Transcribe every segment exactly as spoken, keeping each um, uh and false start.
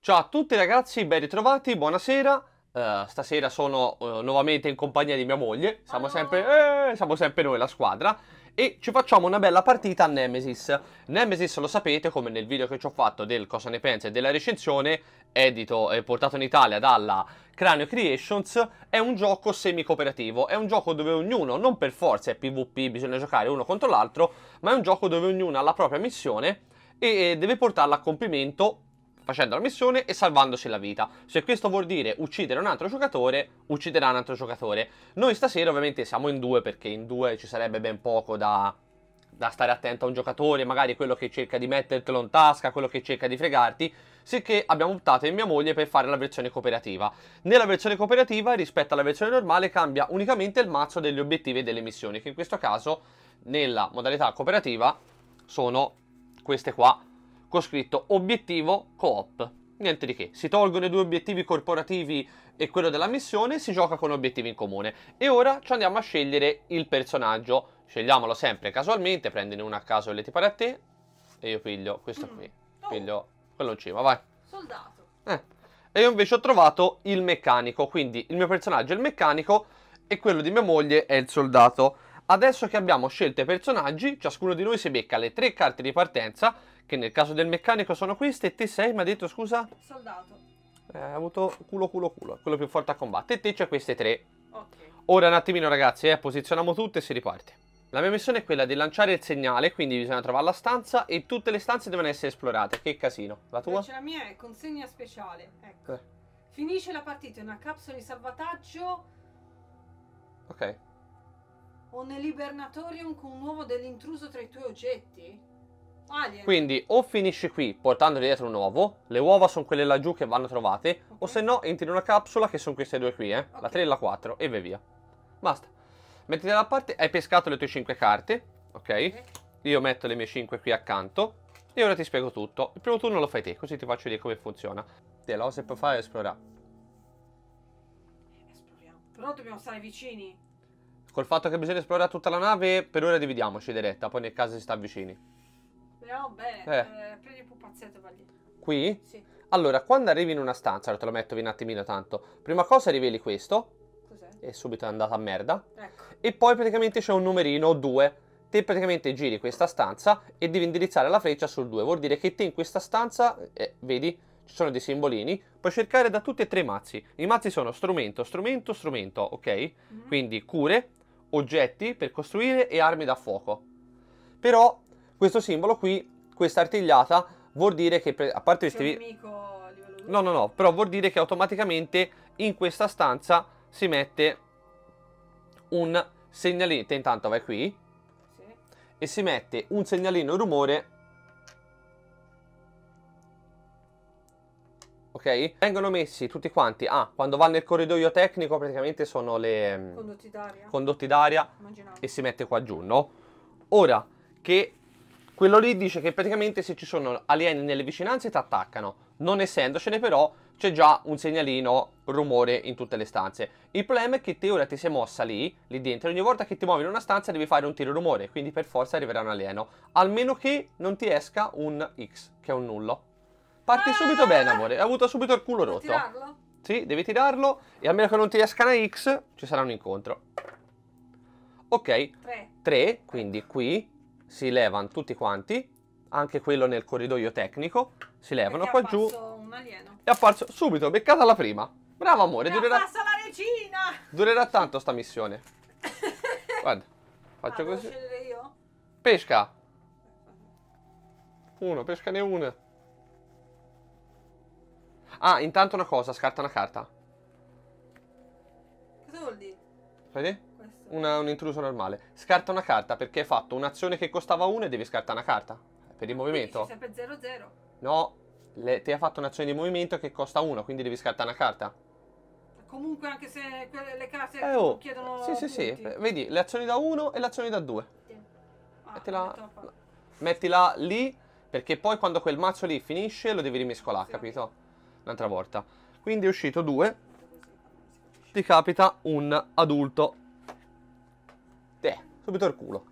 Ciao a tutti ragazzi, ben ritrovati, buonasera. Uh, stasera sono uh, nuovamente in compagnia di mia moglie. Siamo sempre, eh, siamo sempre noi la squadra. E ci facciamo una bella partita a Nemesis. Nemesis, lo sapete, come nel video che ci ho fatto del cosa ne pensa e della recensione, edito e portato in Italia dalla Cranio Creations, è un gioco semi-cooperativo. È un gioco dove ognuno, non per forza è PvP, bisogna giocare uno contro l'altro, ma è un gioco dove ognuno ha la propria missione e deve portarla a compimento facendo la missione e salvandosi la vita. Se questo vuol dire uccidere un altro giocatore, ucciderà un altro giocatore. Noi stasera ovviamente siamo in due, perché in due ci sarebbe ben poco da, da stare attento a un giocatore, magari quello che cerca di mettertelo in tasca, quello che cerca di fregarti, sicché abbiamo optato in mia moglie per fare la versione cooperativa. Nella versione cooperativa, rispetto alla versione normale, cambia unicamente il mazzo degli obiettivi e delle missioni, che in questo caso, nella modalità cooperativa, sono queste qua, con scritto obiettivo coop. Niente di che, si tolgono i due obiettivi corporativi e quello della missione, si gioca con obiettivi in comune. E ora ci andiamo a scegliere il personaggio. Scegliamolo sempre casualmente, prendine uno a caso e le ti pare a te. E io piglio questo qui, piglio quello in cima, vai. Soldato. Eh. E io invece ho trovato il meccanico, quindi il mio personaggio è il meccanico e quello di mia moglie è il soldato. Adesso che abbiamo scelto i personaggi, ciascuno di noi si becca le tre carte di partenza, che nel caso del meccanico sono queste, e te sei, mi ha detto, scusa? Soldato. Eh, ha avuto culo culo culo, quello più forte a combattere, e te c'è queste tre. Ok. Ora un attimino ragazzi, eh, posizioniamo tutte e si riparte. La mia missione è quella di lanciare il segnale, quindi bisogna trovare la stanza e tutte le stanze devono essere esplorate. Che casino. La tua? Invece la mia è consegna speciale. Ecco. Eh. Finisce la partita in una capsula di salvataggio Ok. o nell'ibernatorium con un uovo dell'intruso tra i tuoi oggetti. Alien. Quindi o finisci qui portando dietro un uovo, le uova sono quelle laggiù che vanno trovate, Ok. o se no entri in una capsula che sono queste due qui, eh, Ok. la tre e la quattro, e vai via. Basta. Mettiti da parte, hai pescato le tue cinque carte, ok? Ok. Io metto le mie cinque qui accanto e ora ti spiego tutto. Il primo turno lo fai te, così ti faccio vedere come funziona. Te lo se puoi fare è esplorare. Esploriamo. Però dobbiamo stare vicini. Col fatto che bisogna esplorare tutta la nave, per ora dividiamoci diretta, poi nel caso si sta vicini. Vediamo bene. Eh. Eh, prendi il pupazzetto e vai lì. Qui? Sì. Allora, quando arrivi in una stanza, ora te lo metto un attimino tanto, prima cosa riveli questo, Cos'è? e subito è andata a merda. Ecco. E poi praticamente c'è un numerino due. Te praticamente giri questa stanza e devi indirizzare la freccia sul due. Vuol dire che te in questa stanza, eh, vedi, ci sono dei simbolini, puoi cercare da tutti e tre i mazzi. I mazzi sono strumento, strumento, strumento, ok? Mm-hmm. Quindi cure, oggetti per costruire e armi da fuoco. Però questo simbolo qui, questa artigliata, vuol dire che, a parte C'è un questi... nemico a livello due? No, no, no, però vuol dire che automaticamente in questa stanza si mette un segnalino. Te intanto vai qui Sì. e si mette un segnalino rumore. Ok? Vengono messi tutti quanti. Ah, quando va nel corridoio tecnico praticamente sono le Condotti d'aria? condotti d'aria Immaginavo. e si mette qua giù, no? Ora che quello lì dice che praticamente se ci sono alieni nelle vicinanze ti attaccano. Non essendocene però c'è già un segnalino rumore in tutte le stanze. Il problema è che te ora ti sei mossa lì, lì dentro, e ogni volta che ti muovi in una stanza devi fare un tiro rumore, quindi per forza arriverà un alieno. Almeno che non ti esca un X, che è un nullo. Parti Ah! subito bene, amore. Hai avuto subito il culo Devo rotto. tirarlo? Sì, devi tirarlo e a meno che non ti esca una X, ci sarà un incontro. Ok, Tre. tre, quindi qui si levano tutti quanti, anche quello nel corridoio tecnico, si levano Perché qua giù. un alieno. È apparso subito, beccata la prima. Bravo amore, Mi durerà, passa la regina! durerà tanto sta missione. Guarda, faccio Ah, devo così. scegliere io? Pesca. Uno, pescane una. Ah, intanto una cosa, scarta una carta. Cosa vuol dire? Vedi? Questo. Una, un intruso normale. Scarta una carta perché hai fatto un'azione che costava una e devi scartare una carta. Per il movimento? Quindi c'è sempre zero zero. No, le, ti ha fatto un'azione di movimento che costa uno, quindi devi scartare una carta. Comunque anche se quelle, le carte Eh oh, chiedono sì sì sì, punti. vedi, le azioni da uno e le azioni da due. Ah, Mettila, metto a parte. mettila lì, perché poi quando quel mazzo lì finisce lo devi rimescolare, Sì, capito? Un'altra volta. Quindi è uscito due, ti capita un adulto. Te, subito il culo.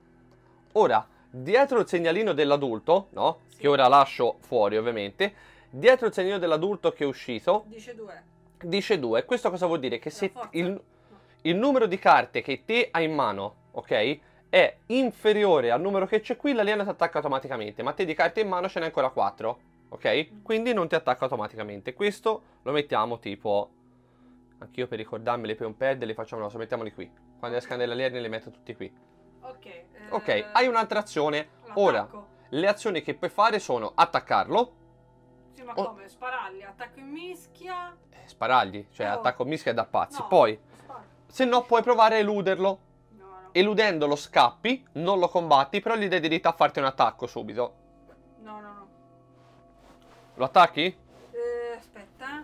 Ora, dietro il segnalino dell'adulto, no? Sì. Che ora lascio fuori ovviamente, Dietro il segnino dell'adulto che è uscito Dice due. dice due. Questo cosa vuol dire? Che La se forza. il, No. il numero di carte che te hai in mano, ok, è inferiore al numero che c'è qui, l'alieno ti attacca automaticamente. Ma te di carte in mano ce n'è ancora quattro, ok? Quindi non ti attacca automaticamente. Questo lo mettiamo tipo... Anch'io per ricordarmeli per un pad li facciamo, no, mettiamoli qui. Quando escano degli alieni li metto tutti qui. Ok. eh, Ok, hai un'altra azione. Ora, l'attacco. le azioni che puoi fare sono attaccarlo, Sì, ma Oh. come? Spararli, attacco in mischia. eh, sparargli, cioè Oh. attacco mischia da pazzi. No, Poi, sparo. se no puoi provare a eluderlo. No, no. Eludendolo scappi, non lo combatti, però gli dai diritto a farti un attacco subito. No, no, no. Lo attacchi? Eh, aspetta.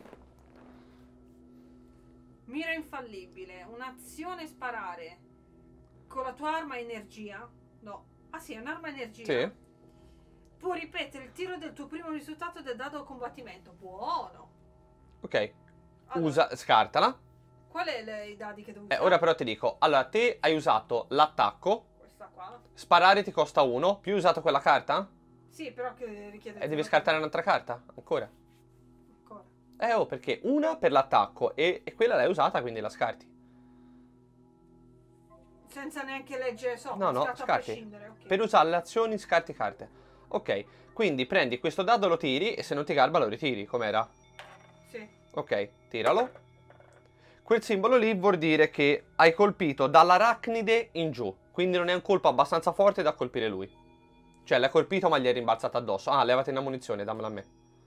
Mira infallibile. Un'azione sparare. Con la tua arma energia. No. Ah sì, è un'arma energia. Sì. Può ripetere il tiro del tuo primo risultato del dado a combattimento. Buono. Ok, Allora, usa, scartala. qual è le- i dadi che devo Eh, usare? ora però ti dico, allora te hai usato l'attacco, Questa qua. sparare ti costa uno, più hai usato quella carta? Sì, però che richiede... E devi scartare un'altra carta, ancora. Ancora. Eh oh, perché una per l'attacco e, e quella l'hai usata, quindi la scarti. Senza neanche leggere sopra. No, no, scarto a scarti. prescindere, ok. Per usare le azioni scarti carte. Ok, quindi prendi questo dado, lo tiri e se non ti garba lo ritiri, com'era? Sì. Ok, tiralo. Quel simbolo lì vuol dire che hai colpito dall'arachnide in giù, quindi non è un colpo abbastanza forte da colpire lui. Cioè l'hai colpito ma gli è rimbalzato addosso. Ah, levati una munizione, dammela a me.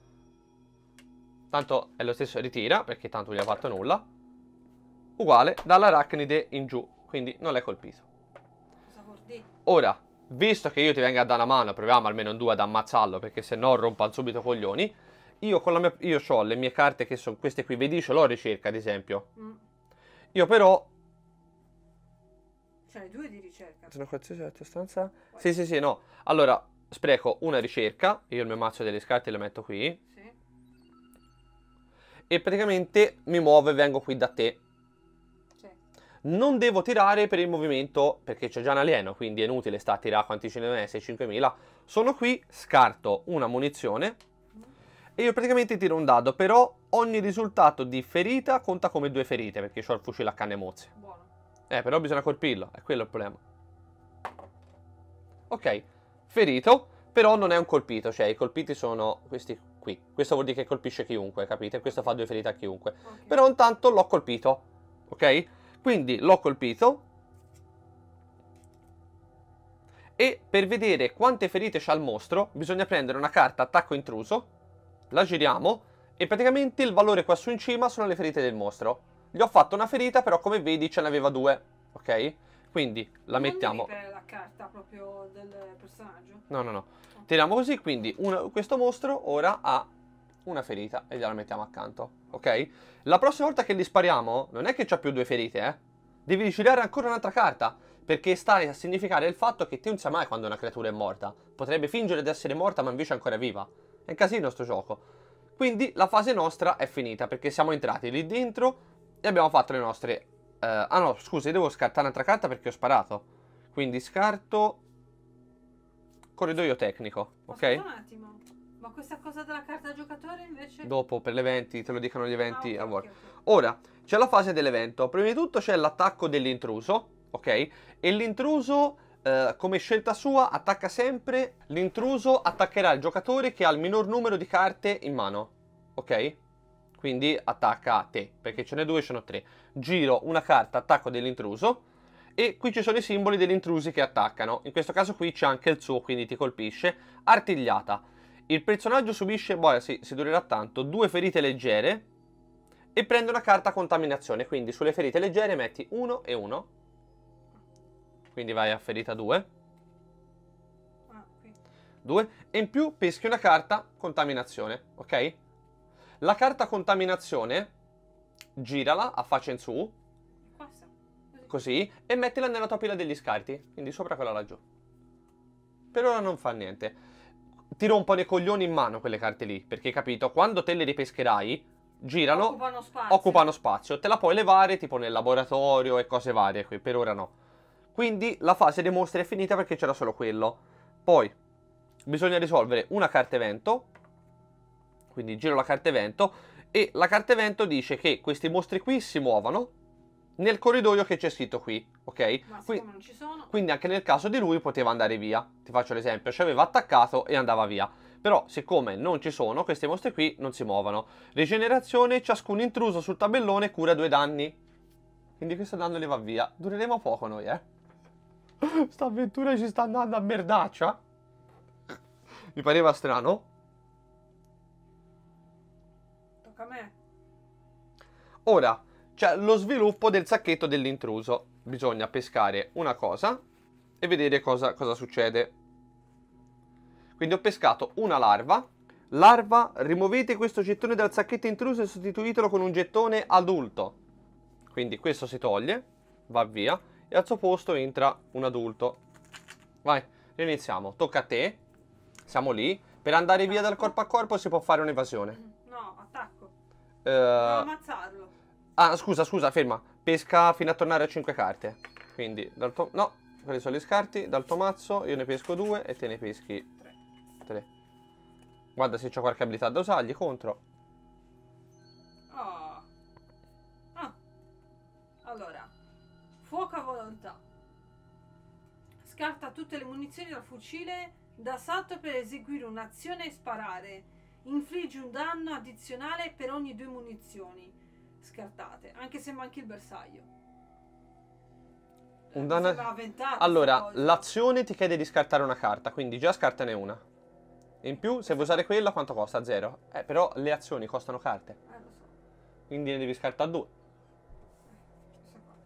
Tanto è lo stesso, ritira, perché tanto non gli ha fatto nulla. Uguale, dall'arachnide in giù, quindi non l'hai colpito. Cosa vuol dire? Ora, visto che io ti vengo a dare una mano, proviamo almeno in due ad ammazzarlo, perché se no rompan subito coglioni. Io con la mia, io ho le mie carte che sono queste qui, vedi, ce l'ho ricerca ad esempio. Mm. Io però... Cioè, due di ricerca. Sono qualsiasi altra stanza? Sì, sì, sì, no. Allora, spreco una ricerca, io il mio mazzo delle carte le metto qui, Sì. e praticamente mi muovo e vengo qui da te. Sì. Non devo tirare per il movimento, perché c'è già un alieno, quindi è inutile sta a tirare quanti ce ne sei, cinquemila. Sono qui, scarto una munizione, e io praticamente tiro un dado, però ogni risultato di ferita conta come due ferite, perché ho il fucile a canne mozze. Buono. Eh, però bisogna colpirlo, è quello il problema. Ok, ferito, però non è un colpito, cioè i colpiti sono questi qui. Questo vuol dire che colpisce chiunque, capite? Questo fa due ferite a chiunque. Ok. Però intanto l'ho colpito, ok? Quindi l'ho colpito. E per vedere quante ferite c'ha il mostro, bisogna prendere una carta attacco intruso, la giriamo, e praticamente il valore qua su in cima sono le ferite del mostro. Gli ho fatto una ferita, però come vedi ce n'aveva due, ok? Quindi la Non mettiamo... devi prendere la carta proprio del personaggio? No, no, no. Tiriamo così, quindi una- questo mostro ora ha una ferita e gliela mettiamo accanto, ok? La prossima volta che li spariamo, non è che c'ha più due ferite, eh? Devi girare ancora un'altra carta, perché stai a significare il fatto che te non sai mai quando una creatura è morta. Potrebbe fingere di essere morta, ma invece è ancora viva. È un casino sto gioco. Quindi la fase nostra è finita, perché siamo entrati lì dentro e abbiamo fatto le nostre... eh, ah no, scusa, io devo scartare un'altra carta perché ho sparato. Quindi scarto... corridoio tecnico, Ma ok? scusa un attimo, ma questa cosa della carta giocatore invece? Dopo per gli eventi, te lo dicono gli eventi Ah, a ok, volte. ok, ok. Ora, c'è la fase dell'evento. Prima di tutto c'è l'attacco dell'intruso, ok? E l'intruso, eh, come scelta sua, attacca sempre... L'intruso attaccherà il giocatore che ha il minor numero di carte in mano, ok? Quindi attacca a te, perché ce n'è due, ce n'ho tre. Giro una carta attacco dell'intruso, e qui ci sono i simboli degli intrusi che attaccano. In questo caso qui c'è anche il suo, quindi ti colpisce. Artigliata. Il personaggio subisce, boh, sì, si durerà tanto, due ferite leggere e prende una carta contaminazione. Quindi sulle ferite leggere metti uno e uno. Quindi vai a ferita due. Ah, qui. due. E in più peschi una carta contaminazione, ok? La carta contaminazione, girala a faccia in su, Qua sta. Così. così, e mettila nella tua pila degli scarti, quindi sopra quella laggiù. Per ora non fa niente. Ti rompo nei coglioni in mano quelle carte lì, perché capito, quando te le ripescherai, girano, Occupano spazio. occupano spazio, te la puoi levare tipo nel laboratorio e cose varie qui, per ora no. Quindi la fase dei mostri è finita perché c'era solo quello. Poi bisogna risolvere una carta evento, Quindi giro la carta evento e la carta evento dice che questi mostri qui si muovono nel corridoio che c'è scritto qui, ok? Ma Qui, siccome non ci sono... quindi anche nel caso di lui poteva andare via. Ti faccio l'esempio, ci aveva attaccato e andava via. Però siccome non ci sono, questi mostri qui non si muovono. Rigenerazione, ciascun intruso sul tabellone cura due danni. Quindi questo danno le va via. Dureremo poco noi, eh. Sta avventura ci sta andando a merdaccia. Mi pareva strano. Tocca a me. Ora, c'è lo sviluppo del sacchetto dell'intruso. Bisogna pescare una cosa e vedere cosa, cosa succede. Quindi ho pescato una larva. Larva, rimuovete questo gettone dal sacchetto intruso e sostituitelo con un gettone adulto. Quindi questo si toglie, va via, e al suo posto entra un adulto. Vai, riniziamo. Tocca a te. Siamo lì. Per andare via dal corpo a corpo si può fare un'evasione. No, attacco. Eh, Devo ammazzarlo. ah, scusa, scusa, ferma. Pesca fino a tornare a cinque carte. Quindi, dal tuo... no, quelli sono gli scarti. Dal tuo mazzo io ne pesco due e te ne peschi Tre. tre. Guarda se c'ho qualche abilità da usargli contro. Oh. Ah. Allora. Fuoco a volontà. Scarta tutte le munizioni dal fucile d'assalto per eseguire un'azione e sparare. Infligge un danno addizionale per ogni due munizioni scartate, anche se manchi il bersaglio. Un Mi danno... sembra avventato Allora, sta cosa. l'azione ti chiede di scartare una carta, quindi già scartane una. In più, se vuoi usare quella, quanto costa? Zero. Eh, però le azioni costano carte. Eh, lo so. Quindi ne devi scartare due. Questa qua.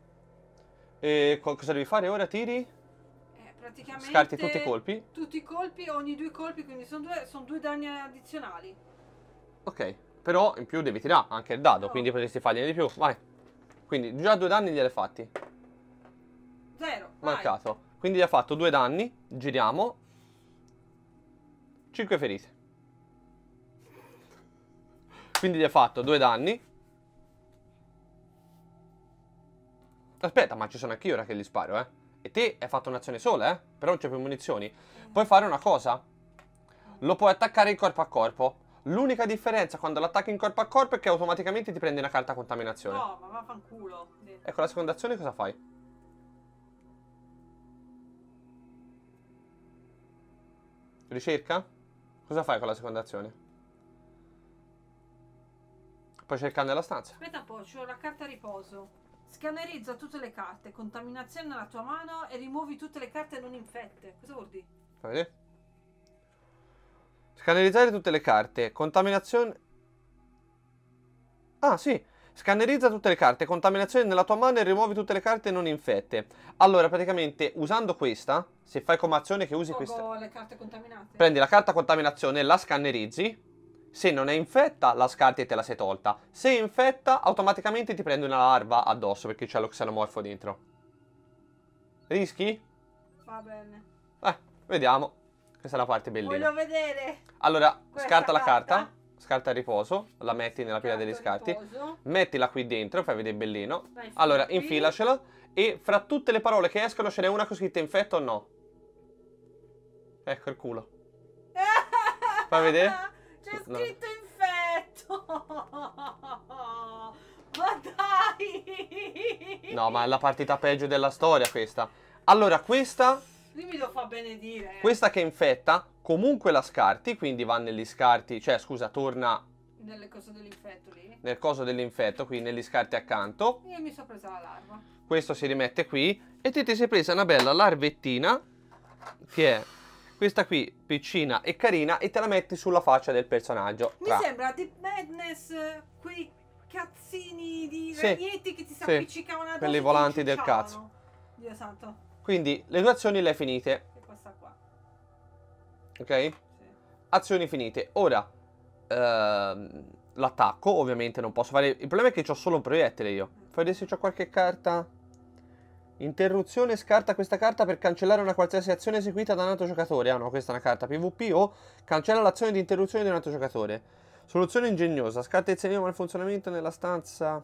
E co- cosa devi fare ora? Tiri? Eh, praticamente Scarti tutti i colpi? Tutti i colpi, ogni due colpi, quindi sono due, sono due danni addizionali. Ok. Però in più devi tirare anche il dado, No. quindi potresti fargliene di più. Vai. Quindi già due danni glieli hai fatti. Zero. Vai. Marcato. Quindi gli ha fatto due danni. Giriamo. cinque ferite. Quindi gli ha fatto due danni. Aspetta, ma ci sono anch'io ora che gli sparo, eh. E te hai fatto un'azione sola, eh. Però non c'è più munizioni. Puoi fare una cosa. Lo puoi attaccare in corpo a corpo. L'unica differenza quando l'attacchi in corpo a corpo è che automaticamente ti prendi una carta contaminazione. No, ma vaffanculo. E con la seconda azione cosa fai? Ricerca? Cosa fai con la seconda azione? Puoi cercare nella stanza. Aspetta un po', c'ho la carta riposo. Scannerizza tutte le carte, contaminazione nella tua mano e rimuovi tutte le carte non infette. Cosa vuol dire? Fai vedere. Scannerizzare tutte le carte. Contaminazione... Ah, sì. Scannerizza tutte le carte. Contaminazione nella tua mano e rimuovi tutte le carte non infette. Allora, praticamente, usando questa, se fai come azione che usi questa... Tolgo le carte contaminate. Prendi la carta contaminazione, la scannerizzi. Se non è infetta, la scarti e te la sei tolta. Se è infetta, automaticamente ti prendi una larva addosso perché c'è lo xenomorfo dentro. Rischi? Va bene. Eh, vediamo. Questa è la parte bellina. Voglio vedere. Allora, Questa scarta la carta. carta. Scarta il riposo. La metti nella pila Carta degli scarti. riposo. Mettila qui dentro, fai vedere bellino. La infilo Allora, qui. infilacela. E fra tutte le parole che escono ce n'è una con scritta infetto o no? Ecco il culo. Fai vedere? C'è No. scritto infetto. Ma dai. No, ma è la partita peggio della storia questa. Allora, questa... Lui mi lo fa benedire. Questa che infetta, comunque la scarti, quindi va negli scarti, cioè scusa, torna Nelle cose dell'infetto lì. nel coso dell'infetto, quindi negli scarti accanto. Io mi sono presa la larva. Questo si rimette qui e te ti sei presa una bella larvettina, che è questa qui, piccina e carina, e te la metti sulla faccia del personaggio. Mi Tra- sembra Deep Madness, eh, quei cazzini di Sì, ragnetti che ti si sì, appiccicavano addosso quelli e ti volanti del inciucciavano. cazzo. Dio santo. Quindi le due azioni le hai finite, E questa qua. ok? Sì. Azioni finite. Ora, ehm, l'attacco, ovviamente non posso fare... Il problema è che ho solo un proiettile io. Fai vedere se c'ho qualche carta. Interruzione, scarta questa carta per cancellare una qualsiasi azione eseguita da un altro giocatore. Ah no, questa è una carta PvP o cancella l'azione di interruzione di un altro giocatore. Soluzione ingegnosa, scarta il segno malfunzionamento nella stanza.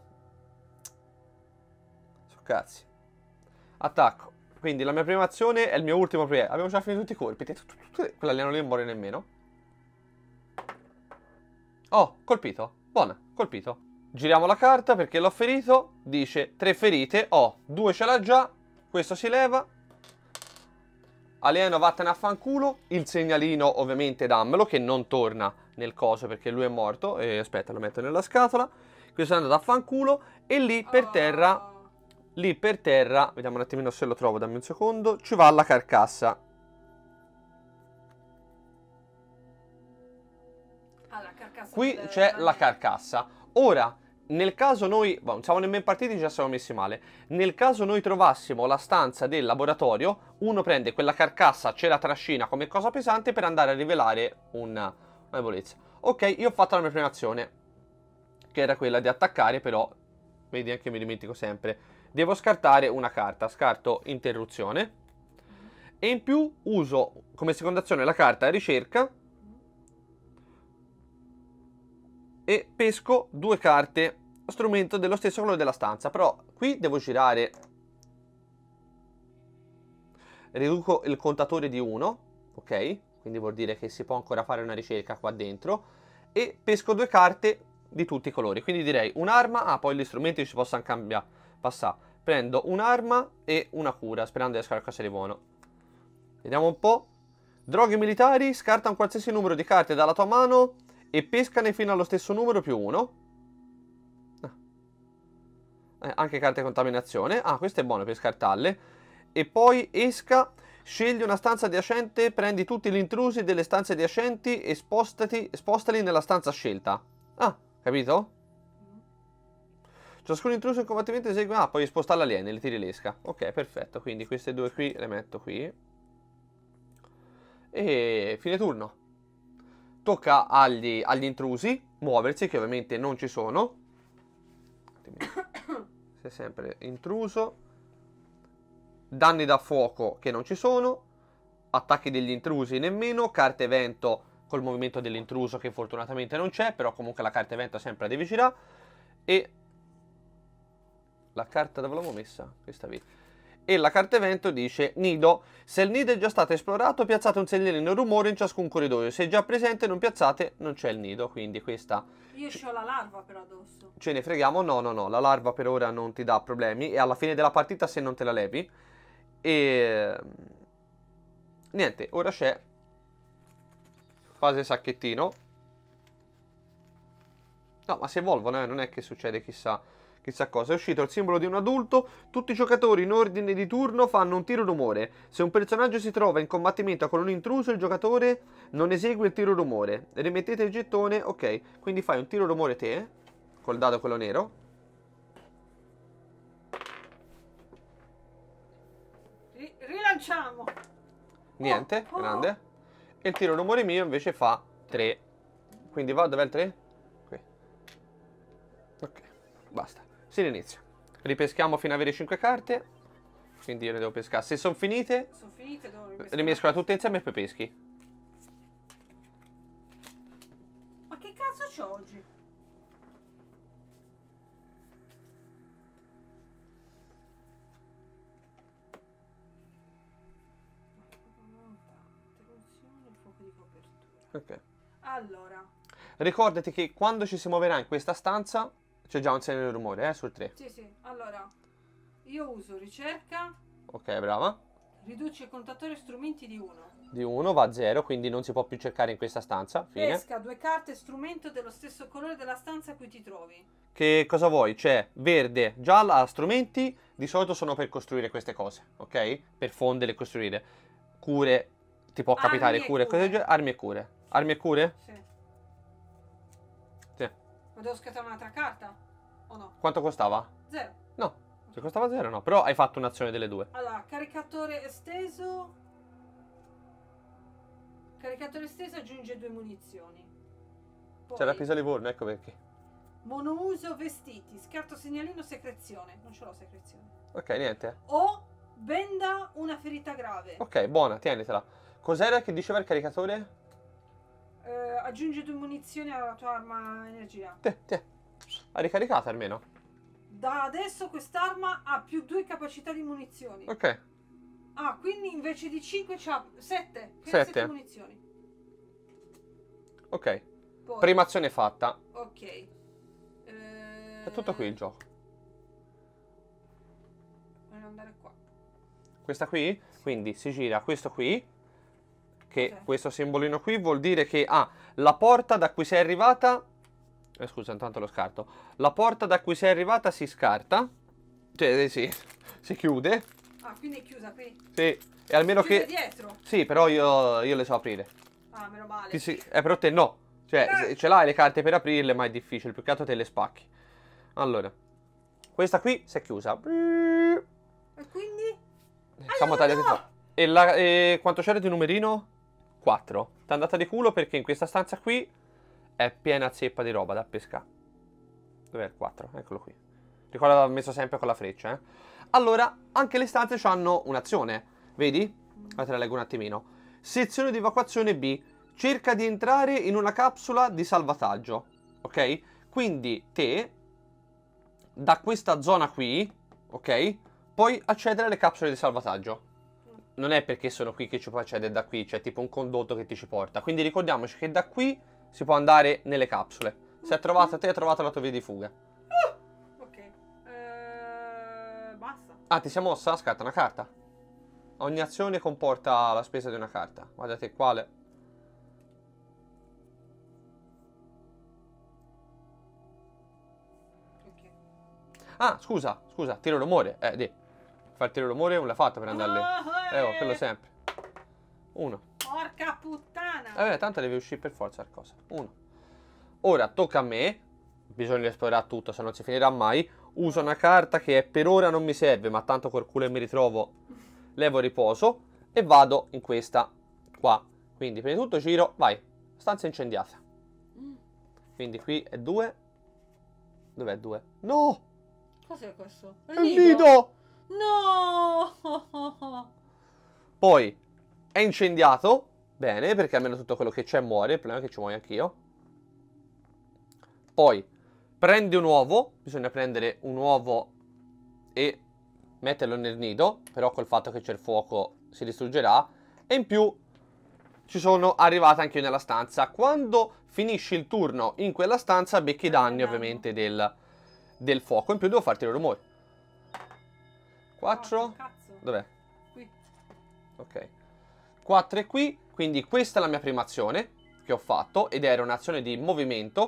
So cazzi. Attacco. Quindi la mia prima azione è il mio ultimo proiettile. Abbiamo già finito tutti i colpi. Quella lì non li muore nemmeno. Oh, colpito. Buona, colpito. Giriamo la carta perché l'ho ferito. Dice tre ferite. Oh, due ce l'ha già. Questo si leva. Alieno, vattene a fanculo. Il segnalino ovviamente dammelo, che non torna nel coso perché lui è morto. E aspetta, lo metto nella scatola. Questo è andato a fanculo. E lì per terra, lì per terra, vediamo un attimino se lo trovo, dammi un secondo. Ci va la carcassa. Ah, la carcassa Qui del- c'è del- la carcassa. Ora, nel caso noi, boh, non siamo nemmeno partiti, già siamo messi male. Nel caso noi trovassimo la stanza del laboratorio, uno prende quella carcassa, ce la trascina come cosa pesante per andare a rivelare una, una debolezza. Ok, io ho fatto la mia prima azione, che era quella di attaccare, però, vedi anche mi dimentico sempre, devo scartare una carta. Scarto interruzione. E in più uso come seconda azione la carta ricerca. E pesco due carte strumento dello stesso colore della stanza. Però qui devo girare. Riduco il contatore di uno. Ok? Quindi vuol dire che si può ancora fare una ricerca qua dentro. E pesco due carte di tutti i colori. Quindi direi un'arma. Ah, poi gli strumenti ci possono cambiare. Passare. Prendo un'arma e una cura, sperando di essere qualcosa di buono. Vediamo un po'. Droghe militari. Scarta un qualsiasi numero di carte dalla tua mano e pescane fino allo stesso numero più uno. Ah. Eh, anche carte contaminazione. Ah, questo è buono per scartarle. E poi esca, scegli una stanza adiacente, prendi tutti gli intrusi delle stanze adiacenti e spostati, spostali nella stanza scelta. Ah, capito? Ciascun intruso in combattimento esegue... Ah, puoi spostare l'alieno, li tiri l'esca. Ok, perfetto. Quindi queste due qui le metto qui. E fine turno. Tocca agli, agli intrusi muoversi, che ovviamente non ci sono. Sei sempre intruso. Danni da fuoco che non ci sono. Attacchi degli intrusi nemmeno. Carta evento col movimento dell'intruso che fortunatamente non c'è. Però comunque la carta evento sempre la devi girare. E la carta dove l'avevo messa? Questa qui. E la carta evento dice nido. Se il nido è già stato esplorato, piazzate un segnalino rumore in ciascun corridoio. Se è già presente, non piazzate, non c'è il nido. Quindi questa... Io c'ho la larva però addosso. Ce ne freghiamo. No, no, no. La larva per ora non ti dà problemi. E alla fine della partita se non te la levi. E... niente, ora c'è fase sacchettino. No, ma si evolvono, eh? Non è che succede chissà... chissà cosa. È uscito il simbolo di un adulto. Tutti i giocatori in ordine di turno fanno un tiro rumore. Se un personaggio si trova in combattimento con un intruso, il giocatore non esegue il tiro rumore. Rimettete il gettone. Ok, quindi fai un tiro rumore te, col dado quello nero. Ri- rilanciamo. Niente, Oh, oh. grande. E il tiro rumore mio invece fa tre. Quindi va, dov'è il tre? Qui. Ok, basta. Si inizia. Ripeschiamo fino ad avere cinque carte. Quindi io ne devo pescare. Se sono finite, Sono finite, devo ripescare. rimescola tutte insieme e poi peschi. Ma che cazzo c'ho oggi? Interruzione, fuoco di copertura. Ok. Allora, Ricordati che quando ci si muoverà in questa stanza c'è già un segno di rumore, eh, sul tre. sì, sì. Allora, io uso ricerca, Ok, brava. riduce il contatore strumenti di uno. Di uno va a zero, quindi non si può più cercare in questa stanza. Fine. Pesca due carte strumento dello stesso colore della stanza a cui ti trovi. Che cosa vuoi? C'è verde, gialla, strumenti. Di solito sono per costruire queste cose, ok? Per fondere e costruire. Cure, ti può Armi capitare e cure, cure. cose del genere. Armi e cure. Armi e cure? Sì. Sì. Ma devo scattare un'altra carta? O no? Quanto costava? Zero. No, se costava zero no. Però hai fatto un'azione delle due. Allora, caricatore esteso. Caricatore esteso aggiunge due munizioni. Poi, C'era Pisa Livorno, ecco perché. monouso vestiti. Scarto segnalino secrezione. Non ce l'ho secrezione. Ok, niente. O benda una ferita grave. Ok, buona, tienitela. Cos'era che diceva il caricatore? Eh, aggiunge due munizioni alla tua arma energia. Te, te. Ha ricaricato almeno. Da adesso quest'arma ha più due capacità di munizioni. Ok. Ah, quindi invece di cinque c'ha sette. Sette. sette munizioni. Ok. Poi. Prima azione fatta. Ok. Eh... È tutto qui il gioco. Voglio andare qua. Questa qui? Quindi si gira questo qui, che Ok. questo simbolino qui vuol dire che ah, la porta da cui sei arrivata, eh, scusa intanto lo scarto, la porta da cui sei arrivata si scarta, cioè eh, sì, si chiude, Ah, quindi è chiusa qui. sì, e almeno Chiusa che, dietro. sì, però io, io le so aprire, Ah, meno male. che sì, eh, però te no, cioè Eh. se ce l'hai le carte per aprirle ma è difficile, più che altro te le spacchi. Allora, questa qui si è chiusa. E quindi? Siamo Ah, tagliati no! qua. E, la- e quanto c'era di numerino? quattro. T'è andata di culo perché in questa stanza qui è piena zeppa di roba da pescare. Dov'è il quattro? Eccolo qui. Ricorda l'avevo messo sempre con la freccia, eh. Allora, anche le stanze hanno un'azione. Vedi? Ora te la leggo un attimino. Sezione di evacuazione B. Cerca di entrare in una capsula di salvataggio. Ok? Quindi te, da questa zona qui, ok? Puoi accedere alle capsule di salvataggio. Non è perché sono qui che ci puoi accedere da qui, c'è tipo un condotto che ti ci porta. Quindi ricordiamoci che da qui si può andare nelle capsule. Se è trovata te, hai trovato la tua via di fuga. Ok. Eh, basta. Ah, ti sei mossa? Scatta una carta. Ogni azione comporta la spesa di una carta. Guardate quale. Ok. Ah, scusa, scusa, tiro rumore. Eh, di. Far tiro rumore non l'hai fatto per andare lì. Ah, Eh, oh, quello sempre. Uno. Porca puttana. Eh, beh, tanto devi uscire per forza qualcosa. Uno. Ora tocca a me. Bisogna esplorare tutto, se non si finirà mai. Uso una carta che per ora non mi serve, ma tanto col culo e mi ritrovo. Levo riposo e vado in questa qua. Quindi prima di tutto giro, vai. Stanza incendiata. Quindi qui è due. Dov'è due? No! Cos'è questo? È il nido! No! Poi è incendiato. Bene, perché almeno tutto quello che c'è muore. Il problema è che ci muoio anch'io. Poi prendi un uovo. Bisogna prendere un uovo e metterlo nel nido. Però col fatto che c'è il fuoco si distruggerà. E in più ci sono arrivata anche io nella stanza. Quando finisci il turno in quella stanza becchi i danni ovviamente del, del fuoco. In più devo farti il rumore. quattro. Dov'è? Qui. Ok. quattro è qui. Quindi questa è la mia prima azione che ho fatto. Ed era un'azione di movimento.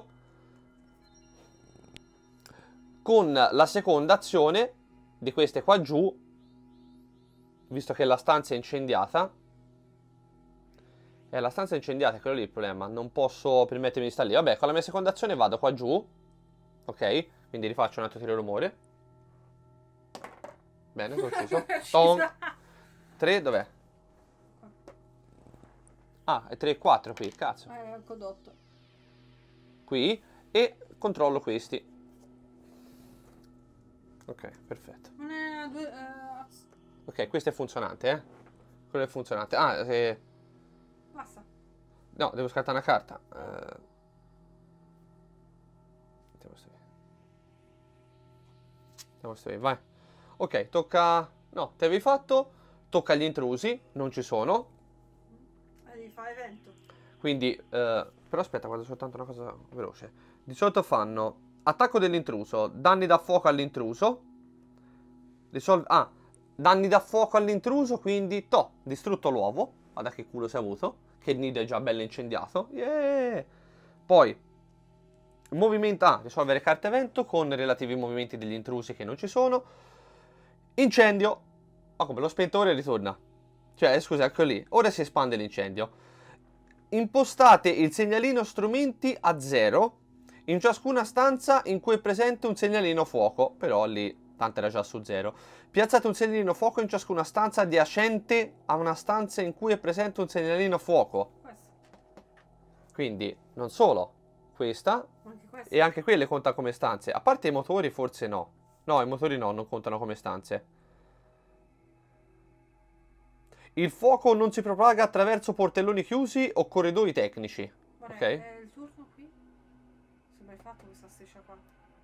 Con la seconda azione di queste qua giù, visto che la stanza è incendiata. Eh, la stanza è incendiata, è quello lì il problema. Non posso permettermi di stare lì. Vabbè, con la mia seconda azione vado qua giù. Ok, quindi rifaccio un altro tiro rumore. Bene, sono ucciso. Tom. tre, dov'è? Ah, è tre e quattro qui, cazzo. Eh, il codotto. Qui. E controllo questi. Ok, perfetto. Non è due... eh, Ok, questo è funzionante, eh. Quello è funzionante. Ah, se... Basta. No, devo scartare una carta. Uh... Mettiamo sto via. Mettiamo sto via, vai. Ok, tocca... No, te avevi fatto. Tocca agli intrusi. Non ci sono. Devi fare evento. Quindi, uh... però aspetta, guardo soltanto una cosa veloce. Di solito fanno attacco dell'intruso, danni da fuoco all'intruso. Risolve... Ah, danni da fuoco all'intruso, quindi... To, distrutto l'uovo. Guarda che culo si è avuto. Che il nido è già bello incendiato. Yeah! Poi, movimento... Ah, risolvere carte evento con relativi movimenti degli intrusi che non ci sono. Incendio. Ah, come lo spentore ritorna. Cioè, scusa, ecco lì. Ora si espande l'incendio. Impostate il segnalino strumenti a zero in ciascuna stanza in cui è presente un segnalino fuoco. Però lì, tanto era già su zero. Piazzate un segnalino fuoco in ciascuna stanza adiacente a una stanza in cui è presente un segnalino fuoco. Questo. Quindi, non solo questa, Anche questo. e anche quelle contano come stanze. A parte i motori, forse no. No, i motori no, non contano come stanze. Il fuoco non si propaga attraverso portelloni chiusi o corridoi tecnici. Guarda, Ok? è il turno qui. Sembra hai fatto questa striscia qua.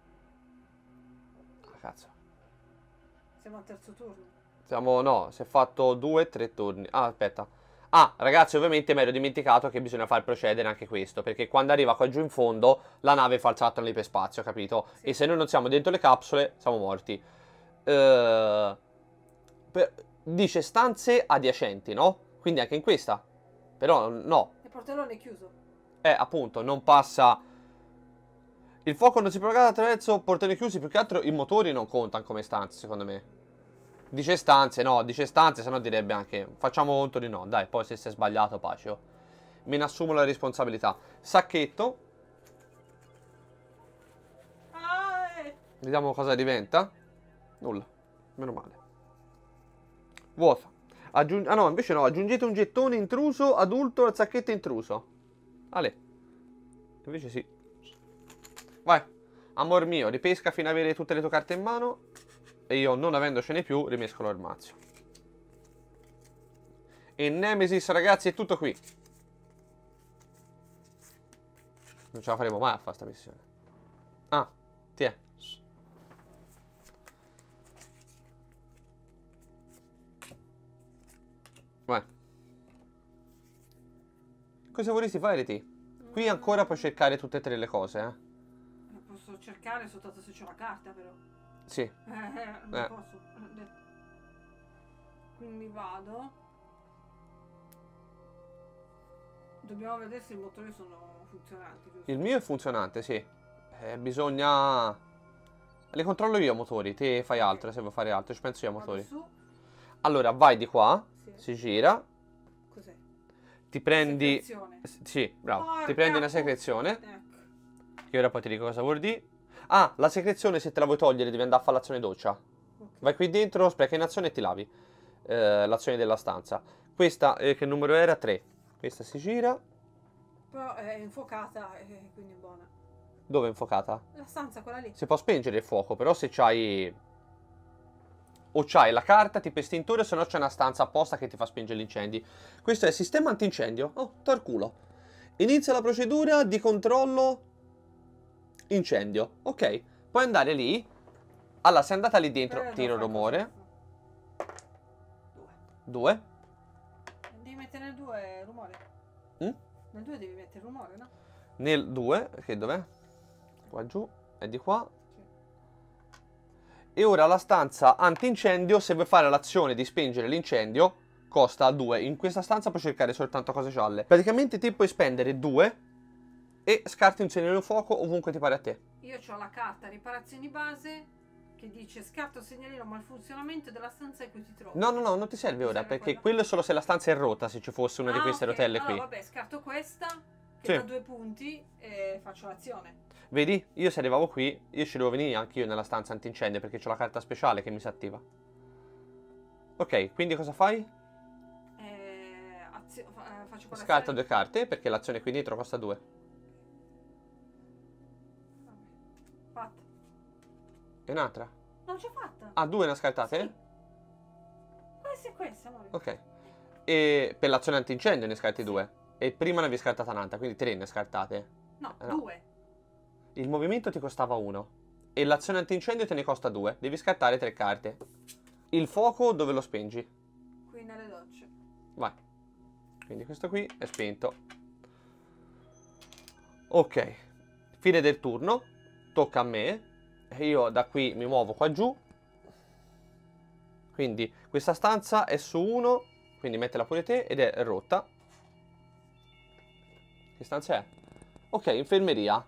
Ah, cazzo. Siamo al terzo turno. Siamo, no, si è fatto due, tre turni. Ah, aspetta. Ah, ragazzi, ovviamente mi ero dimenticato che bisogna far procedere anche questo, perché quando arriva qua giù in fondo la nave fa il salto nell'iperspazio, capito? Sì. E se noi non siamo dentro le capsule, siamo morti. Eh, per- dice stanze adiacenti, no? Quindi anche in questa. Però no. Il portellone è chiuso. Eh, appunto, non passa... Il fuoco non si propaga attraverso portoni chiusi, più che altro i motori non contano come stanze, secondo me. Dice stanze, no, dice stanze, se no direbbe anche... Facciamo conto di no, dai, poi se si è sbagliato, pace. Me ne assumo la responsabilità. Sacchetto. Ah, eh. Vediamo cosa diventa. Nulla, meno male. Vuota. Aggiung- ah no, invece no, aggiungete un gettone intruso adulto al sacchetto intruso. Ale. Invece sì. Vai. Amor mio, ripesca fino ad avere tutte le tue carte in mano. E io, non avendocene più, rimescolo il mazzo. E Nemesis, ragazzi, è tutto qui. Non ce la faremo mai a fare sta missione. Ah, ti è. Vai. Cosa vorresti fare, ti? Qui ancora puoi cercare tutte e tre le cose, eh. Posso cercare soltanto se c'ho la carta, però. Sì. Eh, eh, non Eh. posso. Quindi vado. Dobbiamo vedere se i motori sono funzionanti, giusto? Il mio è funzionante, sì. Eh, bisogna... Le controllo io, motori. Te fai altro, se vuoi fare altro. Ci penso io, Vado motori. su. Allora, vai di qua. Sì. Si gira. Cos'è? Ti prendi... Secrezione. Sì, bravo. Porca Ti prendi una puttana. secrezione. Ecco. Che ora poi ti dico cosa vuol dire. Ah, la secrezione se te la vuoi togliere devi andare a fare l'azione doccia. Ok. Vai qui dentro, spreca in azione e ti lavi. Eh, l'azione della stanza. Questa, eh, che numero era? tre. Questa si gira. Però è infuocata e quindi è buona. Dove è infuocata? La stanza, quella lì. Si può spengere il fuoco, però se c'hai... O c'hai la carta tipo estintore, se no c'è una stanza apposta che ti fa spengere gli incendi. Questo è il sistema antincendio. Oh, tor culo. Inizia la procedura di controllo incendio. Ok, puoi andare lì. Allora, sei andata lì dentro, Eh, tiro devo fare rumore. così. Due. Due. Devi mettere nel due rumore. Mm? Nel due devi mettere rumore, no? Nel due, che dov'è? Qua giù, è di qua. Sì. E ora la stanza antincendio, se vuoi fare l'azione di spengere l'incendio, costa due. In questa stanza puoi cercare soltanto cose gialle. Praticamente ti puoi spendere due e scarti un segnale di fuoco ovunque ti pare a te. Io ho la carta riparazioni base che dice scarto segnalino malfunzionamento della stanza in cui ti trovi. No, no, no, non ti serve Mi ora, serve perché quella? quello è solo se la stanza è rotta, se ci fosse una di Ah, queste ok. rotelle Allora, qui. vabbè, scarto questa che Sì. dà due punti e faccio l'azione. Vedi? Io se arrivavo qui, io ci devo venire anche io nella stanza antincendio perché c'ho la carta speciale che mi si attiva. Ok, quindi cosa fai? Eh, azio- fa- eh, faccio quella Scarta azione- due carte perché l'azione qui dietro costa due. Vabbè. Fatta. E un'altra? Non c'è fatta. Ah, due ne ha scartate? Sì. Questa è questa, amore. Ok. E per l'azione antincendio ne scarti Sì. due. E prima ne avevi scartata un'altra, quindi tre ne scartate. No, Eh, no. due. Il movimento ti costava uno. E l'azione antincendio te ne costa due. Devi scartare tre carte. Il fuoco dove lo spengi? Qui nelle docce. Vai. Quindi questo qui è spento. Ok. Fine del turno. Tocca a me. E io da qui mi muovo qua giù. Quindi questa stanza è su uno. Quindi mettela pure te ed è rotta. Che stanza è? Ok, infermeria.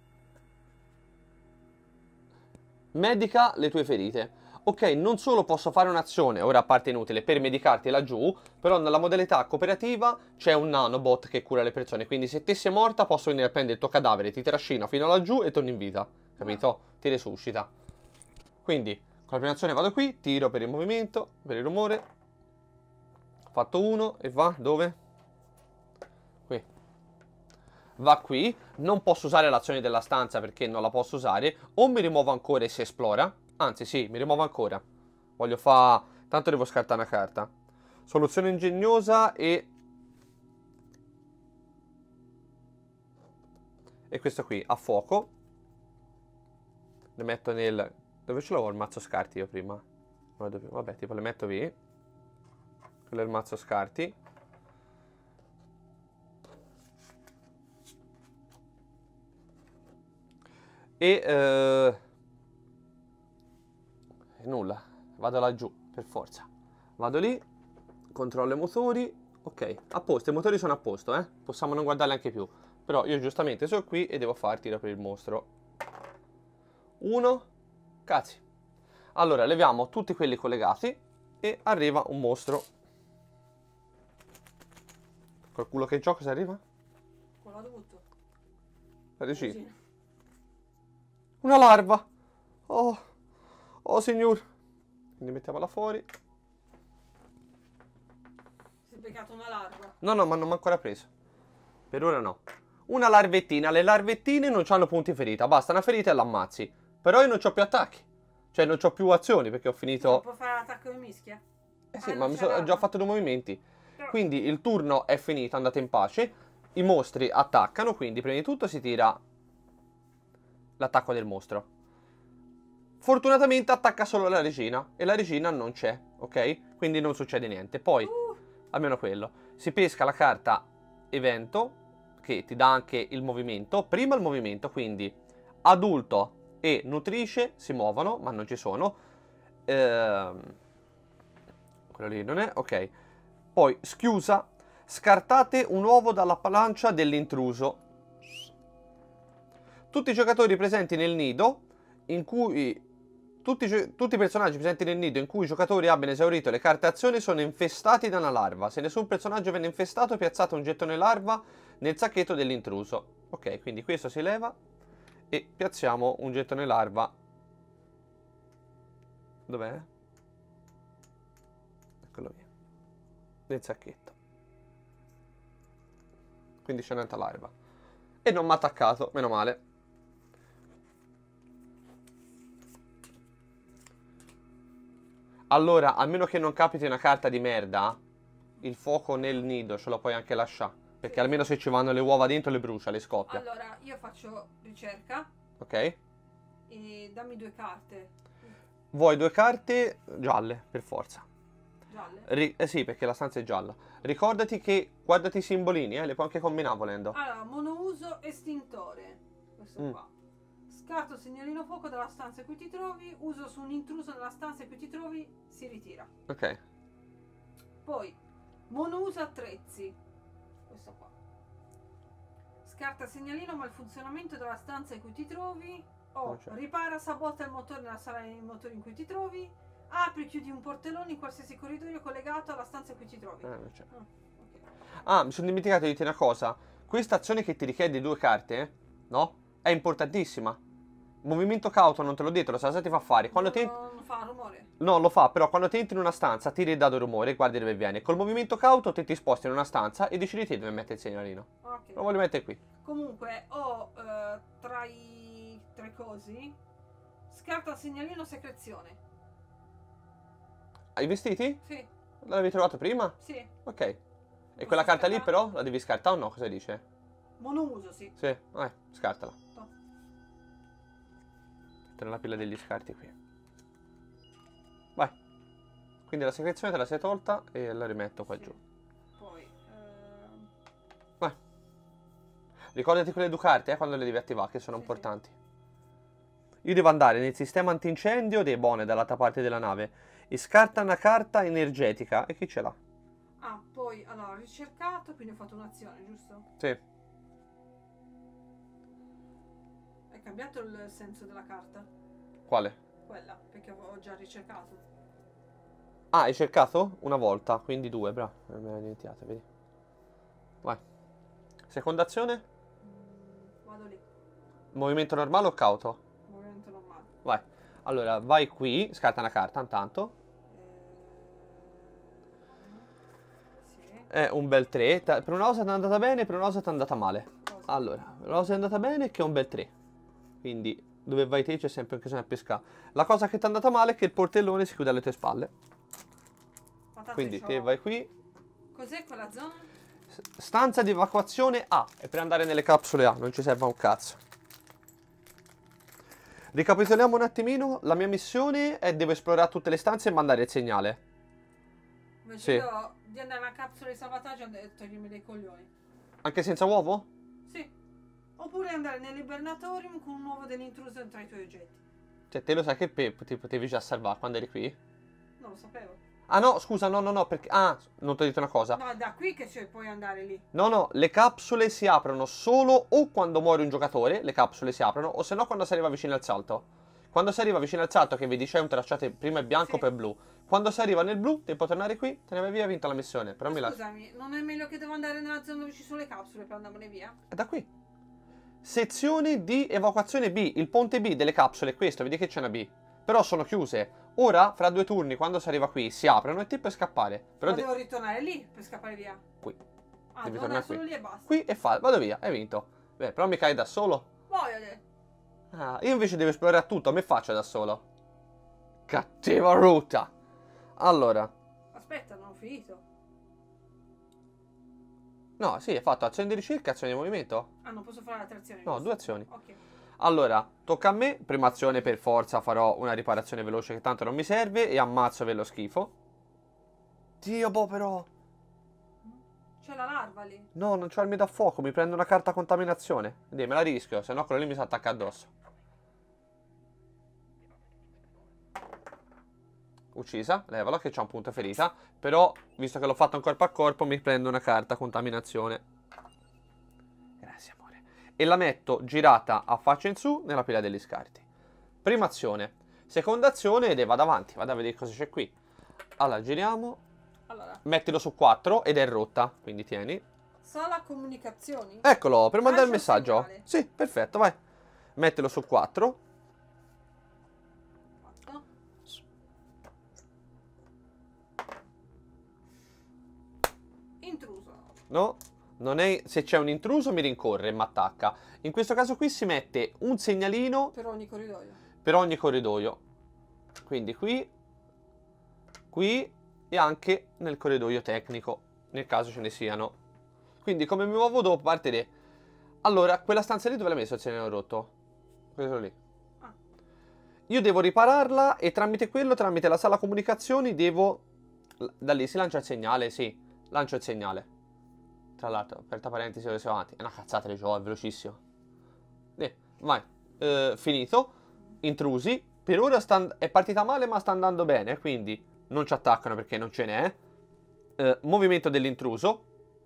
Medica le tue ferite. Ok, non solo posso fare un'azione, ora a parte inutile, per medicarti laggiù, però nella modalità cooperativa c'è un nanobot che cura le persone, quindi se te sei morta posso venire a prendere il tuo cadavere, ti trascina fino laggiù e torni in vita, capito? Ti resuscita. Quindi, con la prima azione vado qui, tiro per il movimento, per il rumore, fatto uno e va dove? Qui. Va qui, non posso usare l'azione della stanza perché non la posso usare, o mi rimuovo ancora e si esplora. Anzi sì, mi rimuovo ancora. Voglio fare... Tanto devo scartare una carta. Soluzione ingegnosa e... E questo qui, a fuoco. Le metto nel... Dove ce l'avevo il mazzo scarti io prima? Vabbè, tipo le metto lì. Quello è il mazzo scarti. E eh, nulla, vado laggiù per forza. Vado lì, controllo i motori. Ok, a posto, i motori sono a posto, eh. Possiamo non guardarli anche più. Però io giustamente sono qui e devo far tiro per il mostro. Uno, cazzi. Allora, leviamo tutti quelli collegati e arriva un mostro. Col culo che gioco se arriva? Con la dovuto. Sì. Una larva. Oh, oh signor. Quindi mettiamola fuori. Si è beccato una larva. No, no, ma non mi ha ancora preso. Per ora no. Una larvettina. Le larvettine non hanno punti ferita. Basta una ferita e l'ammazzi. Però io non ho più attacchi. Cioè non ho più azioni perché ho finito... Non può fare l'attacco di mischia? Eh sì, Ah, ma mi sono ho già fatto due movimenti. Però... Quindi il turno è finito, andate in pace. I mostri attaccano, quindi prima di tutto si tira l'attacco del mostro. Fortunatamente attacca solo la regina e la regina non c'è, ok? Quindi non succede niente. Poi, Uh. almeno quello, si pesca la carta evento che ti dà anche il movimento. Prima il movimento, quindi adulto e nutrice si muovono, ma non ci sono. Ehm, quello lì non è, ok. Poi schiusa, scartate un uovo dalla pancia dell'intruso. Tutti i giocatori presenti nel nido in cui tutti, tutti i personaggi presenti nel nido in cui i giocatori abbiano esaurito le carte azioni sono infestati da una larva. Se nessun personaggio viene infestato, piazzate un gettone larva nel sacchetto dell'intruso. Ok, quindi questo si leva e piazziamo un gettone larva. Dov'è? Eccolo via. Nel sacchetto. Quindi c'è un'altra larva. E non mi ha attaccato, meno male. Allora, a meno che non capiti una carta di merda, il fuoco nel nido ce lo puoi anche lasciare. Perché almeno se ci vanno le uova dentro le brucia, le scoppia. Allora, io faccio ricerca. Ok? E dammi due carte. Vuoi due carte gialle, per forza. Gialle? Ri eh sì, perché la stanza è gialla. Ricordati che, guardati i simbolini, eh, li puoi anche combinare volendo. Allora, monouso estintore. Questo Mm. qua. Scarto segnalino fuoco dalla stanza in cui ti trovi. Uso su un intruso nella stanza in cui ti trovi. Si ritira. Ok. Poi, monouso attrezzi. Questo qua. Scarta segnalino malfunzionamento della stanza in cui ti trovi. O Non c'è. ripara, sabota il motore nella sala dei motori in cui ti trovi. Apri, chiudi un portellone in qualsiasi corridoio collegato alla stanza in cui ti trovi. Eh, non c'è. Ah, ok. Ah, mi sono dimenticato di dire una cosa. Questa azione che ti richiede due carte, eh, no? È importantissima. Movimento cauto, non te l'ho detto, lo sai cosa ti fa fare? Quando non, ti... non fa rumore. No, lo fa, però quando ti entri in una stanza, tiri il dado rumore, guardi dove viene. Col movimento cauto te ti sposti in una stanza e decidi te dove mettere il segnalino. Ok. Lo voglio mettere qui. Comunque ho eh, tra i tre cosi. Scarta il segnalino secrezione. Hai i vestiti? Sì, L'avevi trovato prima? sì. Ok. E quella carta lì scartare? però la devi scartare o no? Cosa dice? Monouso, sì. Sì, eh, scartala. No. Mettere la pila degli scarti qui. Vai. Quindi la secrezione te la sei tolta e la rimetto qua Sì. giù. Poi ehm, Vai. Ricordati quelle due carte, eh, quando le devi attivare, che sono Sì, importanti. Io devo andare nel sistema antincendio dei Bone dall'altra parte della nave e scarta una carta energetica. E chi ce l'ha? ah, poi allora ho ricercato, quindi ho fatto un'azione, giusto? Sì. È cambiato il senso della carta? Quale? Quella, perché ho già ricercato. Ah, hai cercato? Una volta, quindi due, bravo. Non me l'ho dimenticato, vedi. Vai. Seconda azione? Mm, vado lì, Movimento normale o cauto? movimento normale. Vai. Allora, vai qui, scarta una carta intanto. Eh, sì. È un bel tre. Per una cosa ti è andata bene, per una cosa ti è andata male. Cosa? Allora, per una cosa è andata bene è che è un bel tre. Quindi, dove vai te c'è sempre occasione a pescare. La cosa che ti è andata male è che il portellone si chiude alle tue spalle. Ma tanto Quindi, c'ho- te vai qui. Cos'è quella zona? S- Stanza di evacuazione A. E per andare nelle capsule A, non ci serve un cazzo. Ricapitoliamo un attimino. La mia missione è devo esplorare tutte le stanze e mandare il segnale. Invece Sì. io di andare alla capsula di salvataggio e togliermi dei coglioni. Anche senza uovo? Sì. Oppure andare nell'ibernatorium con un uovo dell'intruso tra i tuoi oggetti. Cioè, te lo sai che pe ti potevi già salvare quando eri qui? Non lo sapevo. Ah no, scusa, no, no, no, perché... Ah, non ti ho detto una cosa. No, è da qui che c'è, puoi andare lì. No, no, le capsule si aprono solo o quando muore un giocatore, le capsule si aprono, o se no quando si arriva vicino al salto. Quando si arriva vicino al salto, che vedi c'è un tracciato, prima è bianco, Sì. poi è blu. Quando si arriva nel blu, devi tornare qui, te ne vai via, hai vinto la missione. Però Ma mi lasci. scusami, non è meglio che devo andare nella zona dove ci sono le capsule per andarmene via? È da qui. Sezione di evacuazione B, il ponte B delle capsule è questo, vedi che c'è una B. Però sono chiuse. Ora, fra due turni, quando si arriva qui, si aprono e te puoi scappare. Però Ma de- devo ritornare lì per scappare via? qui. Ah, Devi devo tornare andare solo qui. lì e basta. Qui e fa, vado via, hai vinto. Beh, però mi cai da solo. Muoio. Ah, io invece devo esplorare tutto, a me faccio da solo. Cattiva ruta. Allora, Aspetta, non ho finito. no, sì, è fatto azione di ricerca, azione di movimento. Ah, non posso fare l'altra azione. No, giusto? due azioni. Ok. Allora, tocca a me, prima azione per forza farò una riparazione veloce che tanto non mi serve e ammazzo per lo schifo. Dio, boh, però. C'è la larva lì. No, non c'ho armi da fuoco, mi prendo una carta contaminazione. Vedi, me la rischio, se no quello lì mi si attacca addosso. Uccisa, levala che c'ha un punto ferita. Però, visto che l'ho fatto un corpo a corpo, mi prendo una carta contaminazione. Grazie, amore. E la metto girata a faccia in su nella pila degli scarti. Prima azione. Seconda azione ed vado avanti, vado a vedere cosa c'è qui. Allora, giriamo. Allora, Mettilo su quattro ed è rotta, quindi tieni. sala comunicazioni. Eccolo, per mandare il Lascia messaggio. segnale. Sì, perfetto, vai. Mettilo su quattro. Fatto. Intruso. No, non è... Se c'è un intruso mi rincorre e mi attacca. In questo caso qui si mette un segnalino Per ogni corridoio. per ogni corridoio. Quindi qui, qui e anche nel corridoio tecnico, nel caso ce ne siano. Quindi come mi muovo dopo partire. Allora, quella stanza lì dove l'ha messo il segnalino rotto? Quello lì. Ah. Io devo ripararla e tramite quello, tramite la sala comunicazioni, devo... Da lì si lancia il segnale, sì. Lancio il segnale. Tra l'altro, aperta parentesi, dove siamo avanti. È una cazzata di gioco, è velocissimo. Eh, vai. Eh, finito. Intrusi. Per ora sta... è partita male, ma sta andando bene, quindi non ci attaccano perché non ce n'è. Eh, movimento dell'intruso,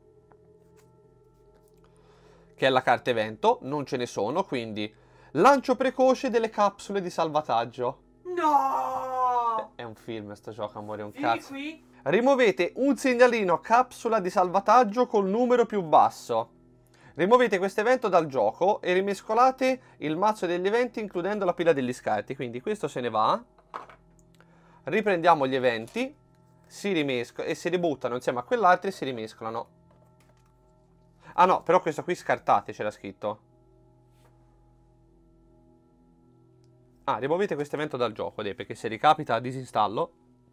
che è la carta evento. Non ce ne sono, quindi... Lancio precoce delle capsule di salvataggio. No! È un film sto gioco, amore, è un Vieni cazzo. qui. Rimuovete un segnalino capsula di salvataggio col numero più basso. Rimuovete questo evento dal gioco e rimescolate il mazzo degli eventi includendo la pila degli scarti. Quindi questo se ne va. Riprendiamo gli eventi. Si rimescolano e si ributtano insieme a quell'altro e si rimescolano. Ah no, però questo qui scartate, c'era scritto. Ah, rimuovete questo evento dal gioco, deh, perché se ricapita disinstallo.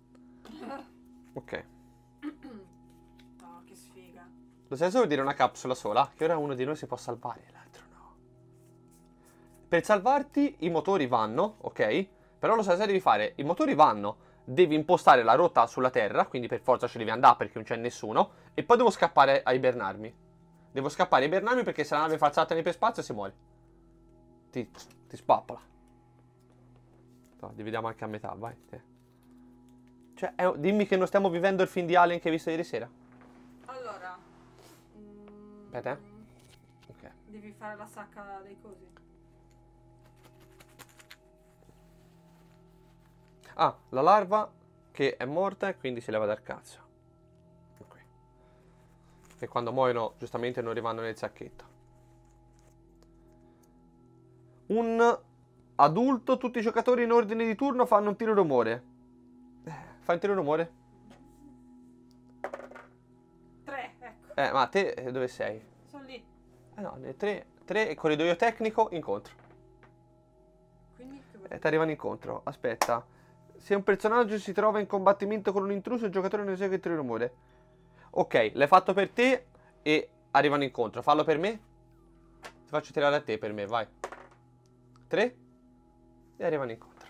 Ok. No, che sfiga. Lo sai solo dire una capsula sola? Che ora uno di noi si può salvare, l'altro no. Per salvarti i motori vanno, ok? Però lo sai se devi fare, i motori vanno, devi impostare la rotta sulla terra, quindi per forza ci devi andare perché non c'è nessuno, e poi devo scappare a ibernarmi. Devo scappare a ibernarmi perché se la nave fa salta nell'iperspazio si muore. Ti, ti spappola. No, dividiamo anche a metà, vai. Te. Cioè, è, dimmi che non stiamo vivendo il film di Alien che hai visto ieri sera. Allora. mm, Aspetta, eh. Ok. Devi fare la sacca dei cosi. Ah, la larva che è morta e quindi si leva dal cazzo. Ok. E quando muoiono, giustamente non rimangono nel sacchetto. Un adulto, tutti i giocatori in ordine di turno fanno un tiro rumore. Fai un tiro rumore? Tre, ecco. Eh, ma te eh, dove sei? Sono lì. Eh no, nel tre, tre corridoio tecnico, incontro. Quindi che vuoi E dire? ti arrivano incontro. Aspetta. Se un personaggio si trova in combattimento con un intruso, il giocatore non esegue il tiro rumore. Ok, l'hai fatto per te e arrivano incontro. Fallo per me. Ti faccio tirare a te per me, vai. Tre. E arrivano incontro.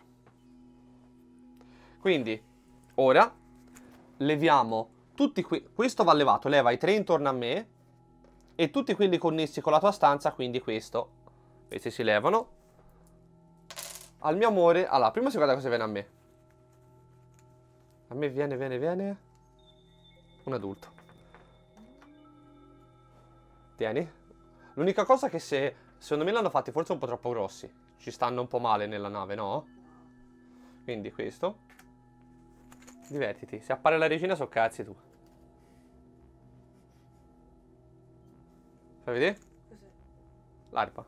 Quindi, ora, leviamo tutti qui. Questo va levato. Leva i tre intorno a me. e tutti quelli connessi con la tua stanza, quindi questo. Questi si levano. Al mio amore, allora, prima si guarda cosa viene a me. A me viene, viene, viene un adulto. Tieni. L'unica cosa è che se, secondo me l'hanno fatti forse un po' troppo grossi. Ci stanno un po' male nella nave, no? Quindi questo. Divertiti. Se appare la regina so cazzi tu. Fai vedere? Cos'è? L'arpa.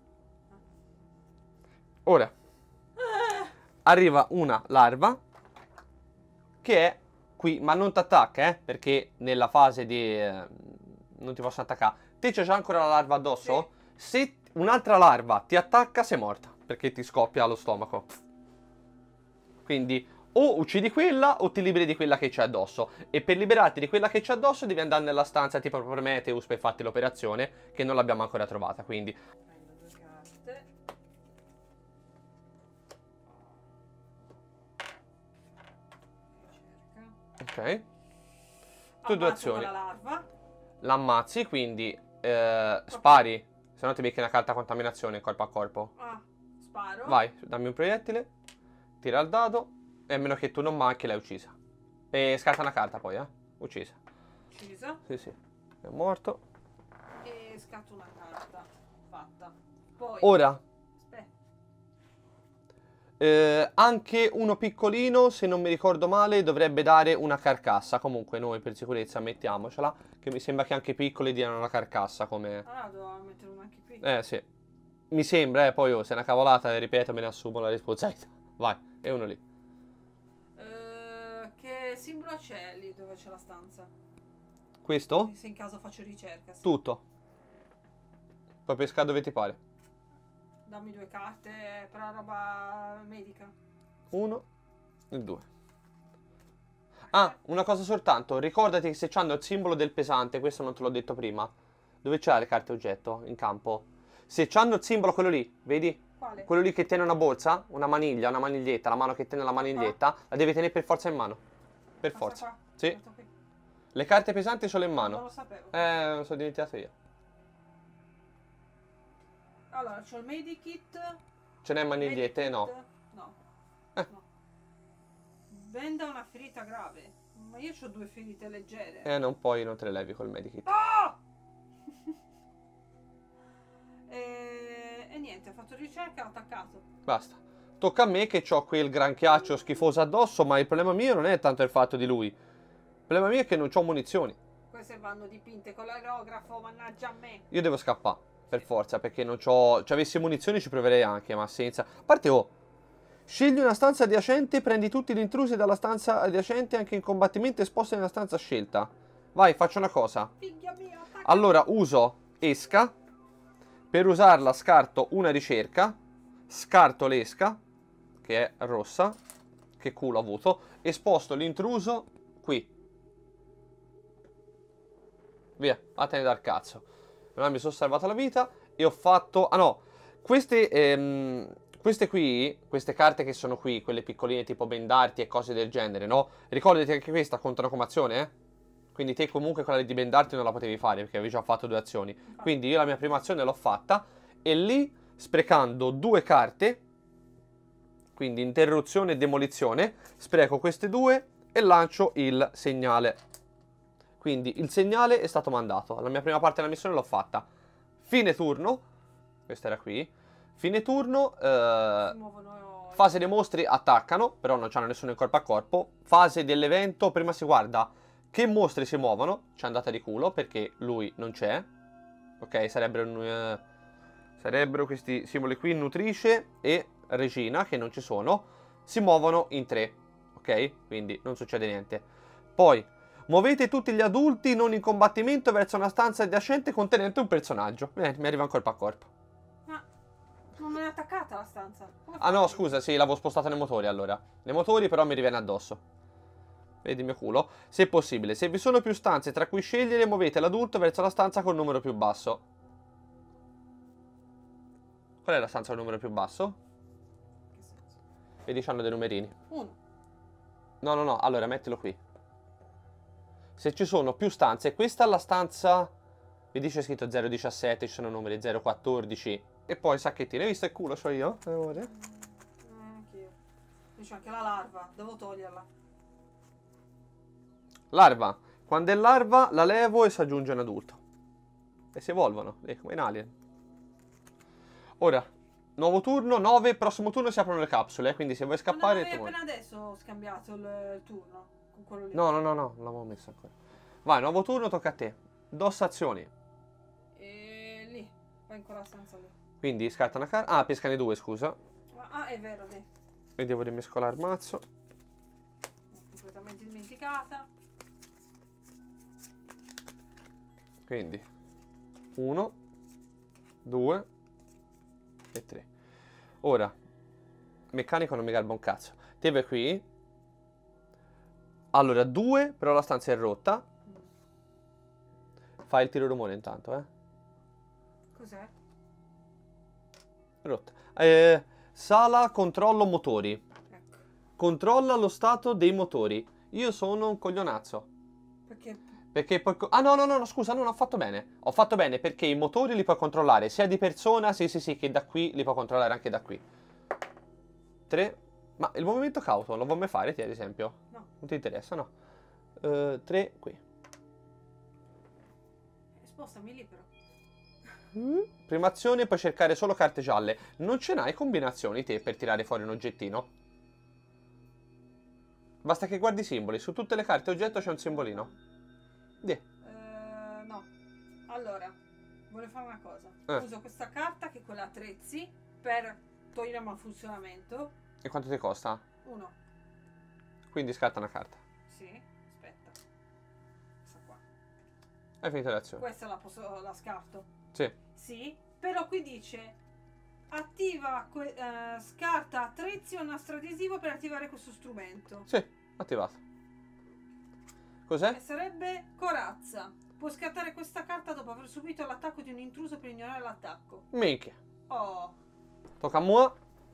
Ora. Arriva una larva. Che è qui. Ma non ti attacca, eh. Perché nella fase di... Eh, non ti posso attaccare. Te c'è già ancora la larva addosso? Sì. Se un'altra larva ti attacca sei morta. Perché ti scoppia allo stomaco. Quindi o uccidi quella o ti liberi di quella che c'è addosso. E per liberarti di quella che c'è addosso devi andare nella stanza tipo Prometheus per farti l'operazione, che non l'abbiamo ancora trovata, quindi. Prendo due carte. Ricerca. Ok. Tu due Ammazzo azioni. la larva. L'ammazzi, quindi eh, spari. Se no ti becchi una carta contaminazione corpo a corpo. Ah, sparo. Vai, dammi un proiettile. Tira il dado. E a meno che tu non manchi l'hai uccisa. E scarta una carta poi, eh. Uccisa. Uccisa. Sì, sì. È morto. E scatto una carta. Fatta. Poi. Ora. Aspetta. Eh, anche uno piccolino, se non mi ricordo male, dovrebbe dare una carcassa. Comunque noi per sicurezza mettiamocela, che mi sembra che anche i piccoli diano una carcassa come... Ah, devo mettere uno anche qui. Eh sì. Mi sembra, eh, poi oh, se è una cavolata, ripeto, me ne assumo la responsabilità. Vai, è uno lì. Eh, che simbolo c'è lì dove c'è la stanza? Questo? Se in caso faccio ricerca. Sì. Tutto. Puoi pescare dove ti pare. Dammi due carte per la roba medica. Uno e due. Ah, una cosa soltanto. Ricordati che se c'hanno il simbolo del pesante, questo non te l'ho detto prima. Dove c'è le carte oggetto in campo? Se c'hanno il simbolo, quello lì, vedi? Quale? Quello lì che tiene una borsa, una maniglia, una maniglietta, la mano che tiene la maniglietta, la devi tenere per forza in mano. Per Questa forza. qua? Sì. Questa qui. Le carte pesanti sono in Non mano. lo sapevo. Eh, lo sono dimenticato io. Allora, c'ho il medikit. Ce n'è manigliette? Medikit. No. No. Eh. No. Venda una ferita grave. Ma io ho due ferite leggere. Eh, non puoi, non te le levi col medikit. Ah! e... e niente, ho fatto ricerca e ho attaccato. Basta. Tocca a me che ho quel granchiaccio schifoso addosso, ma il problema mio non è tanto il fatto di lui. Il problema mio è che non ho munizioni. Queste vanno dipinte con l'aerografo, mannaggia a me. Io devo scappare, per forza, perché non c'ho... Se avessi munizioni ci proverei anche, ma senza... A parte, oh, scegli una stanza adiacente, prendi tutti gli intrusi dalla stanza adiacente anche in combattimento e sposti nella stanza scelta. Vai, faccio una cosa. Figlia mia, attacca. Allora, uso esca. Per usarla scarto una ricerca. Scarto l'esca, che è rossa. Che culo ho avuto. E sposto l'intruso qui. Via, vattene dal cazzo. Allora mi sono salvato la vita e ho fatto... Ah no, queste, ehm, queste qui, queste carte che sono qui, quelle piccoline tipo bendarti e cose del genere, no? Ricordati che anche questa contano come azione, eh? Quindi te comunque quella di bendarti non la potevi fare perché avevi già fatto due azioni. Quindi io la mia prima azione l'ho fatta e lì, sprecando due carte, quindi interruzione e demolizione, spreco queste due e lancio il segnale. Quindi il segnale è stato mandato. La mia prima parte della missione l'ho fatta. Fine turno. Questa era qui. Fine turno. Eh, Si muovono... fase dei mostri attaccano. Però non c'hanno nessuno in corpo a corpo. Fase dell'evento. Prima si guarda che mostri si muovono. C'è andata di culo perché lui non c'è. Ok, sarebbero, eh, sarebbero questi simboli qui. Nutrice e regina che non ci sono. Si muovono in tre. Ok? Quindi non succede niente. Poi... muovete tutti gli adulti non in combattimento verso una stanza adiacente contenente un personaggio. Eh, mi arriva in corpo a corpo. Ma non è attaccata la stanza. Come Ah no, fai? scusa, sì, l'avevo spostata nei motori allora. Nei motori però mi riviene addosso. Vedi il mio culo? Se possibile, se vi sono più stanze tra cui scegliere, muovete l'adulto verso la stanza col numero più basso. Qual è la stanza col numero più basso? Che senso? Vedi, c'hanno dei numerini. Uno. No, no, no, allora mettilo qui. Se ci sono più stanze, questa è la stanza... Vedi c'è scritto zero diciassette, ci sono numeri zero quattordici. E poi sacchettini. Hai visto il culo c'ho io? Amore? Eh, anch'io. C'è anche la larva, devo toglierla. Larva. Quando è larva la levo e si aggiunge un adulto. E si evolvono, eh, come in Alien. Ora, nuovo turno, nove, prossimo turno si aprono le capsule, quindi se vuoi scappare... Ma tu non muori. appena adesso ho scambiato il, il turno con quello lì. No, no, no, no, non l'avevo messo ancora. Vai, nuovo turno, tocca a te. Dos azioni. E lì, vai in quella stanza lì. Quindi scarta una carta. Ah, pescane due, scusa. Ah, è vero, dai. E devo rimescolare il mazzo. Ho completamente dimenticata. Quindi uno, due e tre. Ora, meccanico non mi garba un cazzo. Te vai qui. Allora, due, però la stanza è rotta. Fai il tiro rumore intanto, eh. Cos'è? Rotta. Eh, sala controllo motori. Ecco. Controlla lo stato dei motori. Io sono un coglionazzo. Perché? Perché poi... Ah no, no, no, no, scusa, non ho fatto bene. Ho fatto bene perché i motori li puoi controllare sia di persona, sì, sì, sì, che da qui li puoi controllare anche da qui. tre. Ma il movimento cauto lo vuoi mai fare, ti ad esempio? No. Non ti interessa, no? Uh, tre, qui. Spostami lì però. Prima azione puoi cercare solo carte gialle. Non ce n'hai combinazioni te per tirare fuori un oggettino? Basta che guardi i simboli. Su tutte le carte oggetto c'è un simbolino. Dì. Eh, no. Allora, volevo fare una cosa. Eh. Uso questa carta che è quella attrezzi per togliere malfunzionamento. E quanto ti costa? Uno. Quindi scarta una carta. Sì, aspetta. Questa qua. Hai finito le azioni. Questa la, posso, la scarto. Sì. Sì, però qui dice attiva, que- eh, scarta attrezzi o nastro adesivo per attivare questo strumento. Sì, attivato. Cos'è? E sarebbe corazza. Può scattare questa carta dopo aver subito l'attacco di un intruso per ignorare l'attacco. Minchia. Oh. Tocca a moi.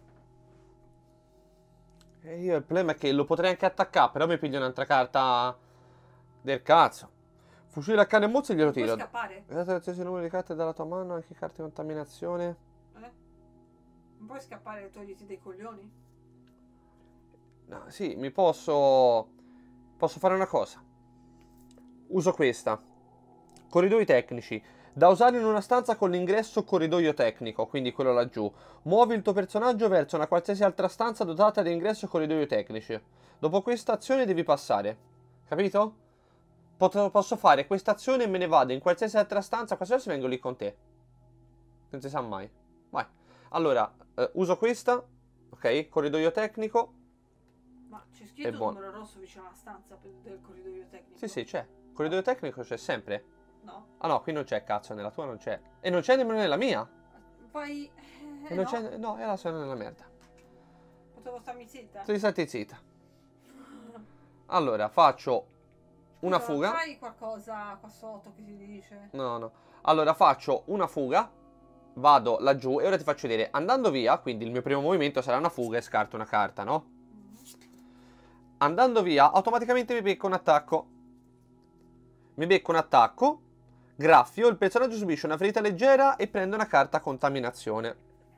E io il problema è che lo potrei anche attaccare, però mi piglio un'altra carta del cazzo. Fucile a canne e mozzo e glielo Puoi tiro. scappare? Guardate qualsiasi numero di carte dalla tua mano, anche carte di contaminazione. Eh? Non puoi scappare e togliti dei coglioni? No, sì, mi posso... Posso fare una cosa. Uso questa. Corridoi tecnici. Da usare in una stanza con l'ingresso corridoio tecnico, quindi quello laggiù. Muovi il tuo personaggio verso una qualsiasi altra stanza dotata di ingresso corridoio tecnici. Dopo questa azione devi passare. Capito? Pot- posso fare questa azione e me ne vado in qualsiasi altra stanza, qualsiasi vengo lì con te. Non si sa mai. Vai. Allora, eh, uso questa. Ok, corridoio tecnico. Ma c'è È scritto il buono. numero rosso vicino alla stanza per- del corridoio tecnico? Sì, sì, c'è. Corridoio tecnico c'è sempre. No. Ah no, qui non c'è, cazzo, nella tua non c'è. E non c'è nemmeno nella mia. Poi... E Eh, non no. c'è... No, è la sono nella merda. Potevo starmi zitta? Tu stati zitta. Allora, faccio una Scusa, fuga. Fai qualcosa qua sotto che ti dice? No, no. Allora, faccio una fuga. Vado laggiù e ora ti faccio vedere. Andando via, quindi il mio primo movimento sarà una fuga e scarto una carta, no? Andando via, automaticamente mi becco un attacco. Mi becco un attacco. Graffio, il personaggio subisce una ferita leggera e prende una carta contaminazione.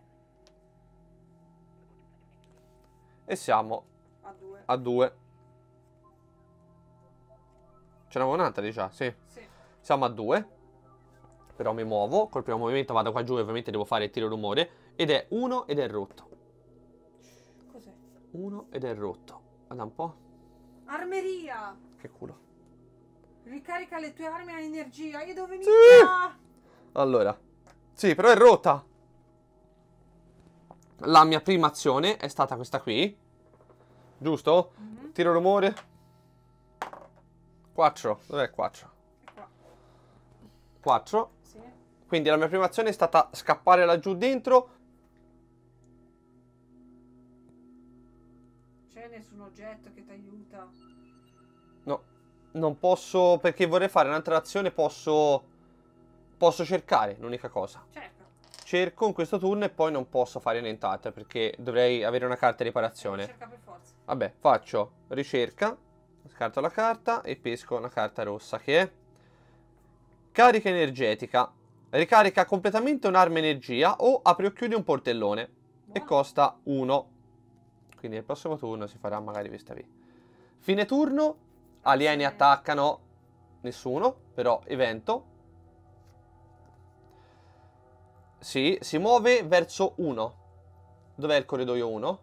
E siamo A due. a due. Ce n'avevo un'altra di già, sì. Sì. Siamo a due. Però mi muovo. Col primo movimento vado qua giù e ovviamente devo fare il tiro rumore. Ed è uno ed è rotto. Cos'è? Uno ed è rotto. Guarda un po'. Armeria! Che culo. Ricarica le tue armi a energia. Io devo venire Sì! qua! Allora. Sì, però è rotta. La mia prima azione è stata questa qui. Giusto? Mhm. Tiro rumore. quattro. Dov'è quattro? È qua. quattro. Sì. Quindi la mia prima azione è stata scappare laggiù dentro. C'è nessun oggetto che ti aiuta? No, non posso, perché vorrei fare un'altra azione, posso... Posso cercare, l'unica cosa. Cerca. Cerco in questo turno e poi non posso fare nient'altro, perché dovrei avere una carta di riparazione. Cerca per forza. Vabbè, faccio ricerca, scarto la carta e pesco una carta rossa, che è... Carica energetica. Ricarica completamente un'arma energia o apri o chiudi un portellone. E Buono. costa uno. Quindi nel prossimo turno si farà magari questa qui. Fine turno. Alieni Azione. attaccano. Nessuno. Però evento. Sì, si muove verso uno. Dov'è il corridoio uno?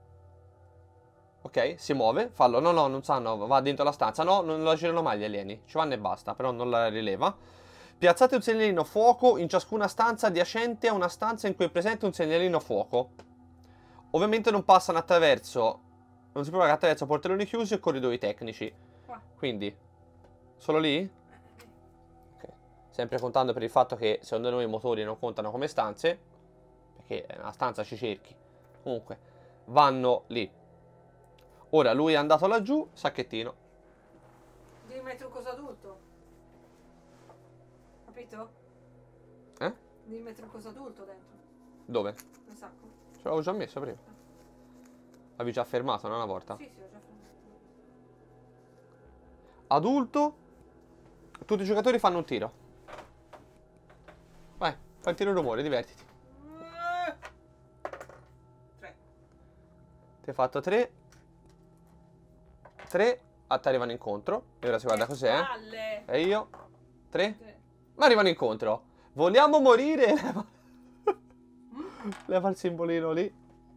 Ok, si muove. Fallo. No, no, non sanno. Va dentro la stanza. No, non la girano mai gli alieni. Ci vanno e basta. Però non la rileva. Piazzate un segnalino fuoco in ciascuna stanza adiacente a una stanza in cui è presente un segnalino fuoco. Ovviamente non passano attraverso. Non si propaga attraverso portelloni chiusi e corridoi tecnici. Qua. Quindi, solo lì? Ok. Sempre contando per il fatto che secondo noi i motori non contano come stanze. Perché una stanza ci cerchi. Comunque, vanno lì. Ora lui è andato laggiù, sacchettino. Devi mettere un coso adulto. Capito? Eh? Devi mettere un coso adulto dentro. Dove? Un sacco. Ce l'avevo già messo prima. L'avevi già fermato, no? Una volta. Sì, sì, ho già fatto. Adulto. Tutti i giocatori fanno un tiro. Vai, fai il tiro rumore, divertiti. Tre. Ti hai fatto tre. tre. Ah, ti arrivano incontro. E ora si guarda Che cos'è. palle. E io. tre. Tre. Ma arrivano incontro. Vogliamo morire? Leva, Leva il simbolino lì.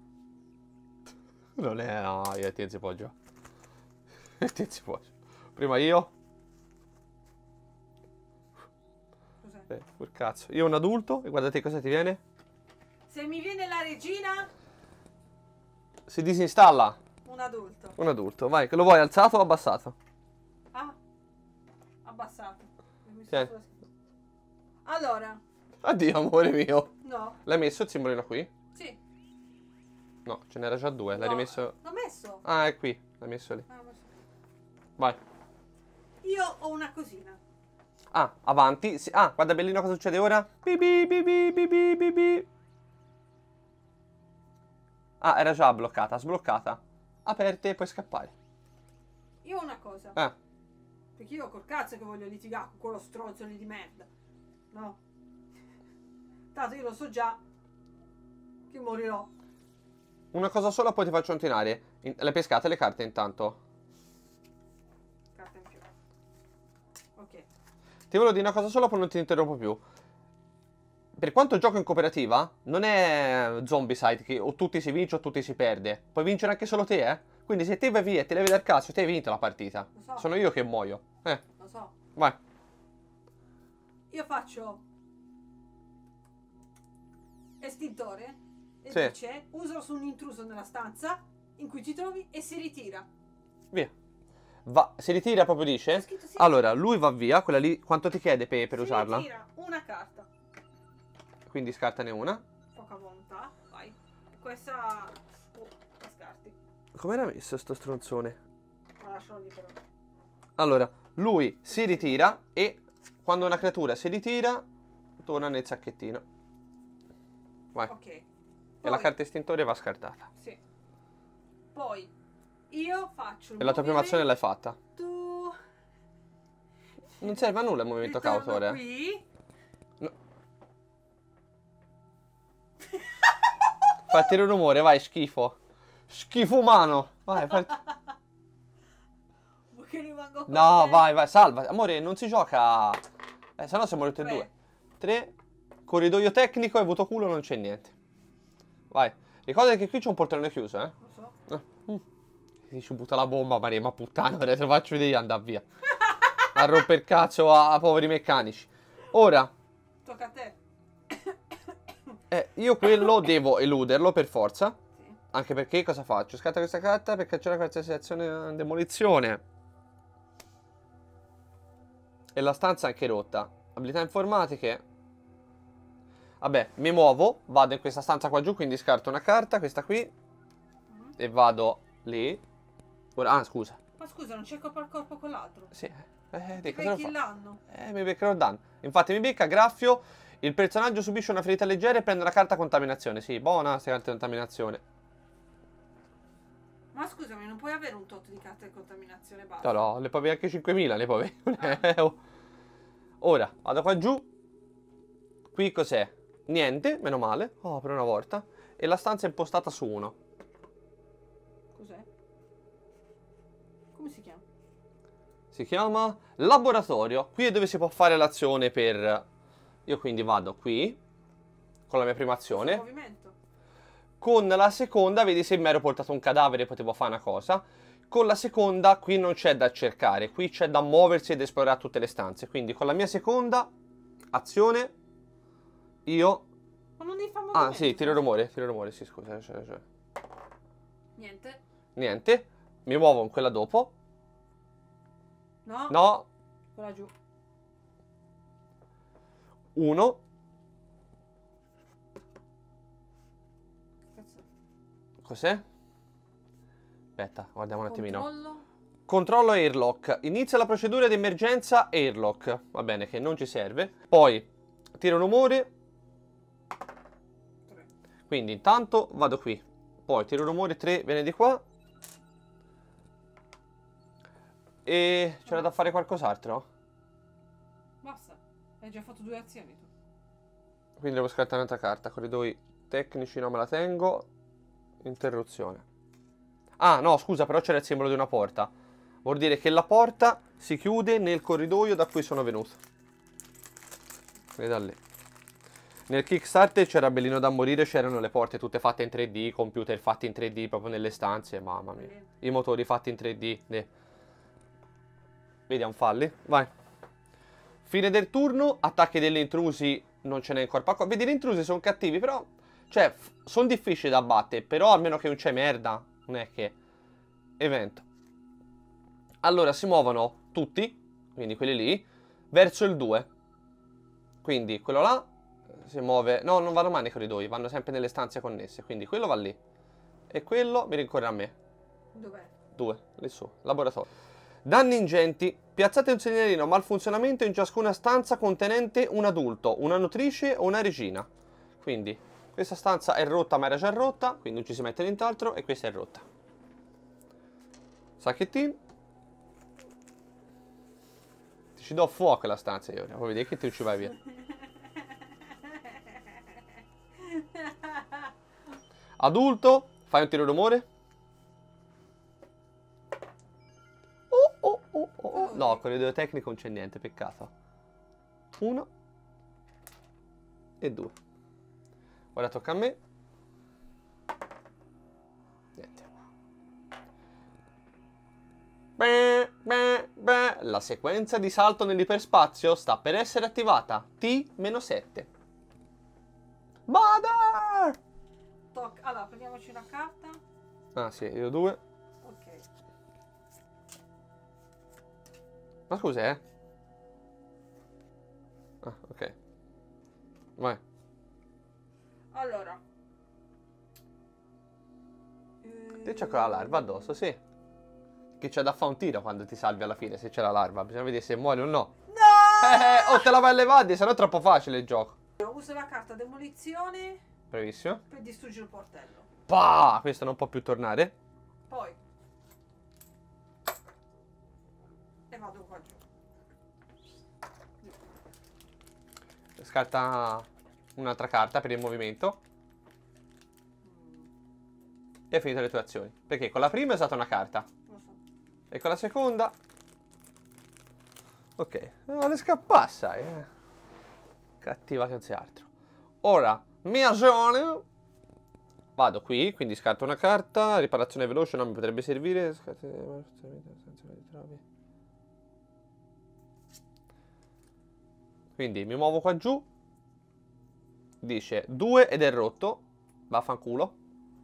Non è. No, io ti si può già. Ti si può. Prima io. Cos'è? Eh, quel cazzo. Io un adulto. E guardate cosa ti viene. Se mi viene la regina, Si disinstalla. un adulto. Un adulto. Vai, che lo vuoi alzato o abbassato? Ah, abbassato. Mi sto Tieni. sulla schiena. Allora, Addio, amore mio. no, L'hai messo il simbolino qui? sì. No, ce n'era già due. L'hai No, rimesso. L'ho messo. Ah, è qui. L'hai messo lì. Ah, l'ho messo. Vai. Io ho una cosina. Ah, avanti. Sì. Ah, guarda bellino cosa succede ora. Bibi, bibi, bibi, bibi. Ah, era già bloccata. Sbloccata. Aperte e puoi scappare. Io ho una cosa. Ah, Perché io col cazzo che voglio litigare con quello stronzo lì di merda. No. Tanto io lo so già che morirò. una cosa sola poi ti faccio continuare. In- le pescate le carte intanto. Carta in più. Ok. Ti volevo dire una cosa sola, poi non ti interrompo più. Per quanto gioco in cooperativa, non è Zombicide che o tutti si vince o tutti si perde. Puoi vincere anche solo te, eh. Quindi se te vai via e te levi dal cazzo, te hai vinto la partita. Lo so. Sono io che muoio. Eh, Lo so. vai. Io faccio estintore e Sì. dice usalo su un intruso nella stanza in cui ti trovi e si ritira. Via. Va, si ritira proprio C'è dice? scritto sì. Allora, lui va via, quella lì, quanto ti chiede per, per si usarla? ritira una carta. Quindi scartane una. Poca volontà, vai. Questa oh, la scarti. Com'era messo sto stronzone? La lascio lì però. Allora, lui si ritira e quando una creatura si ritira, torna nel sacchettino. Vai. Ok. E Poi, la carta estintore va scartata. sì. Poi io faccio il E la tua prima azione l'hai movimento- fatta. Tu Non serve a nulla il movimento ritorno cautore. qui. No. Fatti il rumore, vai, schifo. Schifo umano. Vai, fai... Vuoi che rimango con No, te? vai, vai, salva. Amore, non si gioca... Eh, se no siamo tutti e Tre. due. Tre. Corridoio tecnico, hai avuto culo, non c'è niente. Vai. Ricorda che qui c'è un portellone chiuso, eh. Lo so. Eh, mm. Si ci butta la bomba, Maria, ma puttana, ora te lo faccio vedere, andare via. A romper cazzo a, a poveri meccanici. Ora, Tocca a te. eh, io quello devo eluderlo per forza. Sì. Anche perché cosa faccio? Scatta questa carta per cacciare qualsiasi azione a demolizione. E la stanza è anche rotta. Abilità informatiche. Vabbè, mi muovo, vado in questa stanza qua giù, quindi scarto una carta, questa qui. Mhm. E vado lì. Ora, ah, scusa. Ma scusa, non c'è corpo a corpo con l'altro. Sì, eh, Ti di cosa lo becchi fa? l'anno. Eh, mi beccherò danno. Infatti mi becca graffio. Il personaggio subisce una ferita leggera e prende una carta contaminazione. Sì, buona questa carta contaminazione. Ma scusami, non puoi avere un tot di carte di contaminazione base. No, no, ne puoi avere anche cinquemila, ne puoi avere. Ah. Ora, vado qua giù. Qui cos'è? Niente, meno male. Oh, per una volta. E la stanza è impostata su uno. Cos'è? Come si chiama? Si chiama laboratorio. Qui è dove si può fare l'azione per... Io quindi vado qui, con la mia prima azione. Movimento. Con la seconda, vedi, se mi ero portato un cadavere potevo fare una cosa. Con la seconda qui non c'è da cercare, qui c'è da muoversi ed esplorare tutte le stanze. Quindi con la mia seconda azione io... Ma non devi fare movimento. Ah sì, tiro rumore, tiro rumore, sì scusa. Cioè, cioè. Niente. Niente, mi muovo in quella dopo. No. No. Quella giù. Uno. Cazzo. Cos'è? Aspetta, guardiamo un attimino. Controllo. Controllo airlock. Inizia la procedura di emergenza airlock. Va bene, che non ci serve. Poi tiro rumore. Tre. Quindi intanto vado qui. Poi tiro rumore tre, viene di qua. E c'era da fare qualcos'altro? Basta. Hai già fatto due azioni tu. Quindi devo scartare un'altra carta. Corridoi tecnici no, me la tengo. Interruzione. Ah no, scusa, però c'era il simbolo di una porta. Vuol dire che la porta si chiude nel corridoio da cui sono venuto. Vedi da lì. Nel Kickstarter c'era bellino da morire, c'erano le porte tutte fatte in tre D, computer fatti in tre D proprio nelle stanze, mamma mia. I motori fatti in tre D. Ne. Vediamo falli, vai. Fine del turno, attacchi degli intrusi, non ce n'è in corpo a corpo. Vedi, gli intrusi sono cattivi, però... Cioè, sono difficili da battere, però almeno che non c'è merda, non è che... Evento. Allora, si muovono tutti, quindi quelli lì, verso il due. Quindi quello là si muove... No, non vanno mai nei corridoi, vanno sempre nelle stanze connesse. Quindi quello va lì. E quello mi rincorre a me. Dov'è? Due, lì su, laboratorio. Danni ingenti. Piazzate un segnalino malfunzionamento in ciascuna stanza contenente un adulto, una nutrice o una regina. Quindi, questa stanza è rotta ma era già rotta, quindi non ci si mette nient'altro, e questa è rotta. Sacchettino. Ti ci do fuoco la stanza io, vuoi vedere che ti ci vai via. Adulto, fai un tiro d'umore. Oh, oh, oh, oh, oh. No, corridoio tecnico non c'è niente, peccato. Uno. E due. Ora tocca a me. Niente. Beh, beh, beh. La sequenza di salto nell'iperspazio sta per essere attivata. T sette. Mother! Tocca. Allora, prendiamoci una carta. Ah sì, io due. Ok. Ma scusa, eh? Ah, ok. Vai. Allora. Te c'è quella larva addosso, sì. Che c'è da fare un tiro quando ti salvi alla fine, se c'è la larva. Bisogna vedere se muori o no. No! Eh, o te la vai a levare, sennò è troppo facile il gioco. Uso la carta demolizione Bravissimo. per distruggere il portello. Pah! Questo non può più tornare. Poi. E vado qua giù. Scarta un'altra carta per il movimento. E hai finito le tue azioni. Perché con la prima hai usato una carta. Lo so. E con la seconda... Ok. Vuole scappare, sai. Eh. Cattiva che non sia altro. Ora, mia zona. Vado qui, quindi scarto una carta. Riparazione veloce non mi potrebbe servire. Quindi mi muovo qua giù. Dice due ed è rotto. Vaffanculo.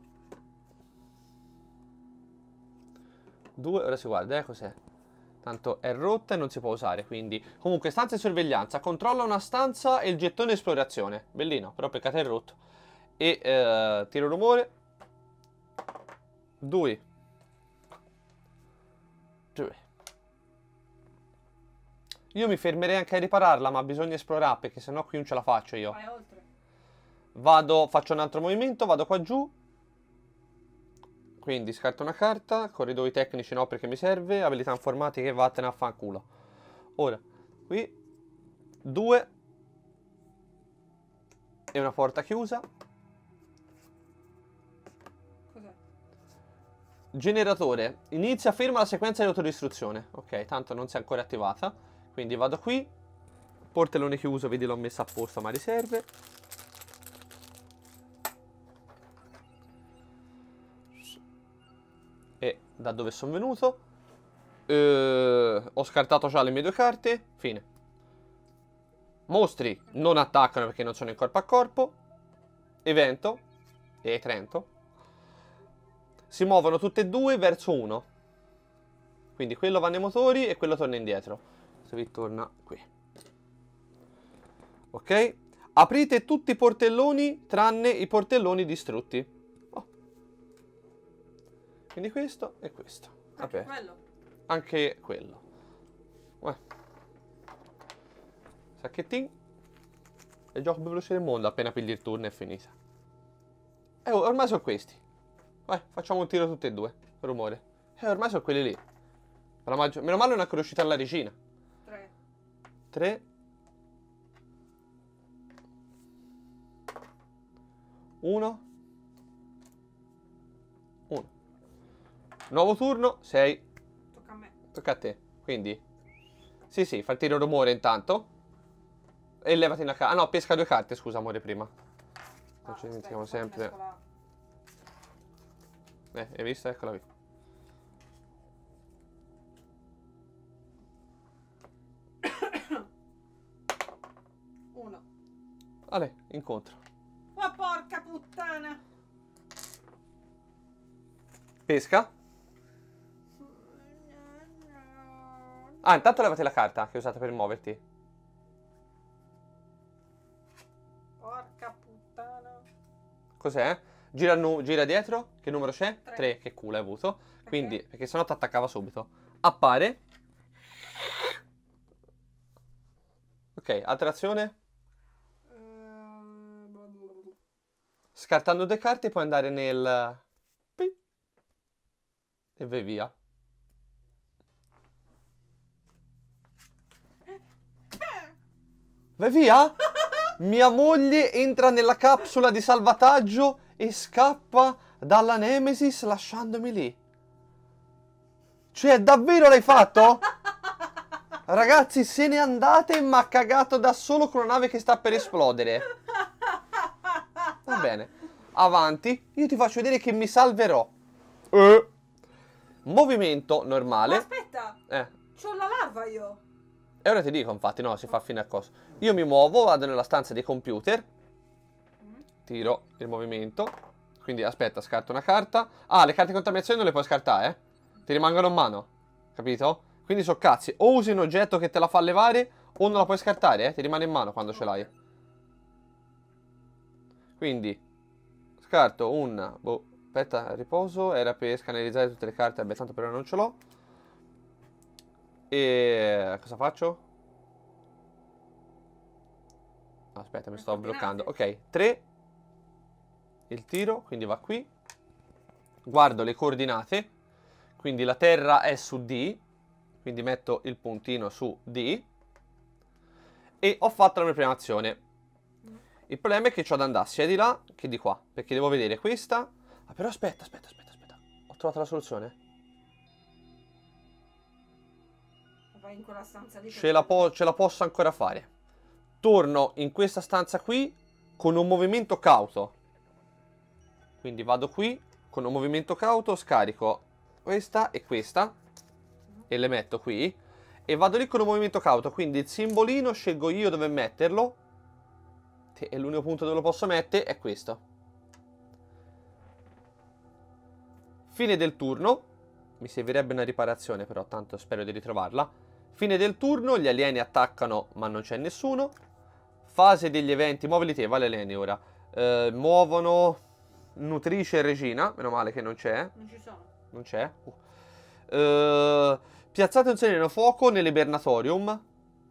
due, ora si guarda, eh, cos'è? Tanto è rotta e non si può usare, quindi... Comunque, stanza di sorveglianza. Controlla una stanza e il gettone esplorazione. Bellino, però peccato è rotto. E eh, tiro rumore. Due. Due. Io mi fermerei anche a ripararla, ma bisogna esplorare, perché sennò qui non ce la faccio io. Vai oltre. Vado, faccio un altro movimento, vado qua giù. Quindi scarto una carta, corridoi tecnici no perché mi serve, abilità informatiche vattene a fanculo. Ora, qui due. E una porta chiusa. Cos'è? Generatore. Inizia, ferma la sequenza di autodistruzione. Ok, tanto non si è ancora attivata. Quindi vado qui. Portellone chiuso, vedi l'ho messa apposta ma riserve. E da dove sono venuto. Eh, ho scartato già le mie due carte. Fine. Mostri non attaccano perché non sono in corpo a corpo. Evento. E Trento. Si muovono tutte e due verso uno. Quindi quello va nei motori e quello torna indietro. Se vi torna qui. Ok? Aprite tutti i portelloni tranne i portelloni distrutti. Oh. Quindi questo e questo. Anche Vabbè. quello. Anche quello. Uè. Sacchettin. È il gioco più veloce del mondo. Appena pigli il turno è finita. Eh, ormai sono questi. Vai, facciamo un tiro tutti e due. Rumore. Eh, ormai sono quelli lì. La maggior... Meno male non è ancora uscita la regina. Tre. Tre. Uno. Uno. Nuovo turno. Sei. Tocca a me. Tocca a te. Quindi. Sì, sì, fa il tiro rumore intanto. E levati una carta. Ah no, pesca due carte, scusa amore, prima. Non Ah, ci dimentichiamo aspetta, sempre. mesco la- Eh, hai visto? Eccola qui. Uno. Ale, incontro. Ma porca puttana. Pesca. Ah, intanto levati la carta che hai usato per muoverti. Porca puttana. Cos'è? Gira, nu- gira dietro. Che numero c'è? Tre. tre. Che culo hai avuto. Perché? Quindi, perché sennò ti attaccava subito. Appare. Ok, altra azione. Ehm, Scartando due carte puoi andare nel... Pi. E vai via. Vai via? Mia moglie entra nella capsula di salvataggio e scappa dalla Nemesis lasciandomi lì. Cioè, davvero l'hai fatto? Ragazzi, se ne andate, ma cagato da solo con una nave che sta per esplodere. Va bene. Avanti. Io ti faccio vedere che mi salverò. Eh. Movimento Ma normale. aspetta, Eh. c'ho la larva io. E ora ti dico, infatti, no, si fa fine a cosa. Io mi muovo, vado nella stanza dei computer. Tiro il movimento. Quindi, aspetta, scarto una carta. Ah, le carte di contaminazione non le puoi scartare, eh. Ti rimangono in mano. Capito? Quindi so cazzi. O usi un oggetto che te la fa levare, o non la puoi scartare, eh. Ti rimane in mano quando ce l'hai. Quindi, scarto un... Boh, aspetta, riposo. Era per scannerizzare tutte le carte. Vabbè, tanto per ora non ce l'ho. E... cosa faccio? Aspetta, mi sto bloccando. Ok, tre. Il tiro, quindi va qui. Guardo le coordinate. Quindi la terra è su D. Quindi metto il puntino su D. E ho fatto la mia prima azione. Il problema è che ho da andare sia di là che di qua. Perché devo vedere questa. Ah, però aspetta, aspetta, aspetta, aspetta. Ho trovato la soluzione. Vai in quella stanza lì. Ce la, po- ce la posso ancora fare. Torno in questa stanza qui con un movimento cauto. Quindi vado qui con un movimento cauto, scarico questa e questa e le metto qui e vado lì con un movimento cauto, quindi il simbolino scelgo io dove metterlo e l'unico punto dove lo posso mettere è questo. Fine del turno. Mi servirebbe una riparazione, però tanto spero di ritrovarla. Fine del turno, gli alieni attaccano ma non c'è nessuno. Fase degli eventi, muovili te, vale alieni ora. Eh, muovono nutrice e regina, meno male che non c'è. Non ci sono. Non c'è. Uh. Eh, piazzate un sereno fuoco nell'ibernatorium.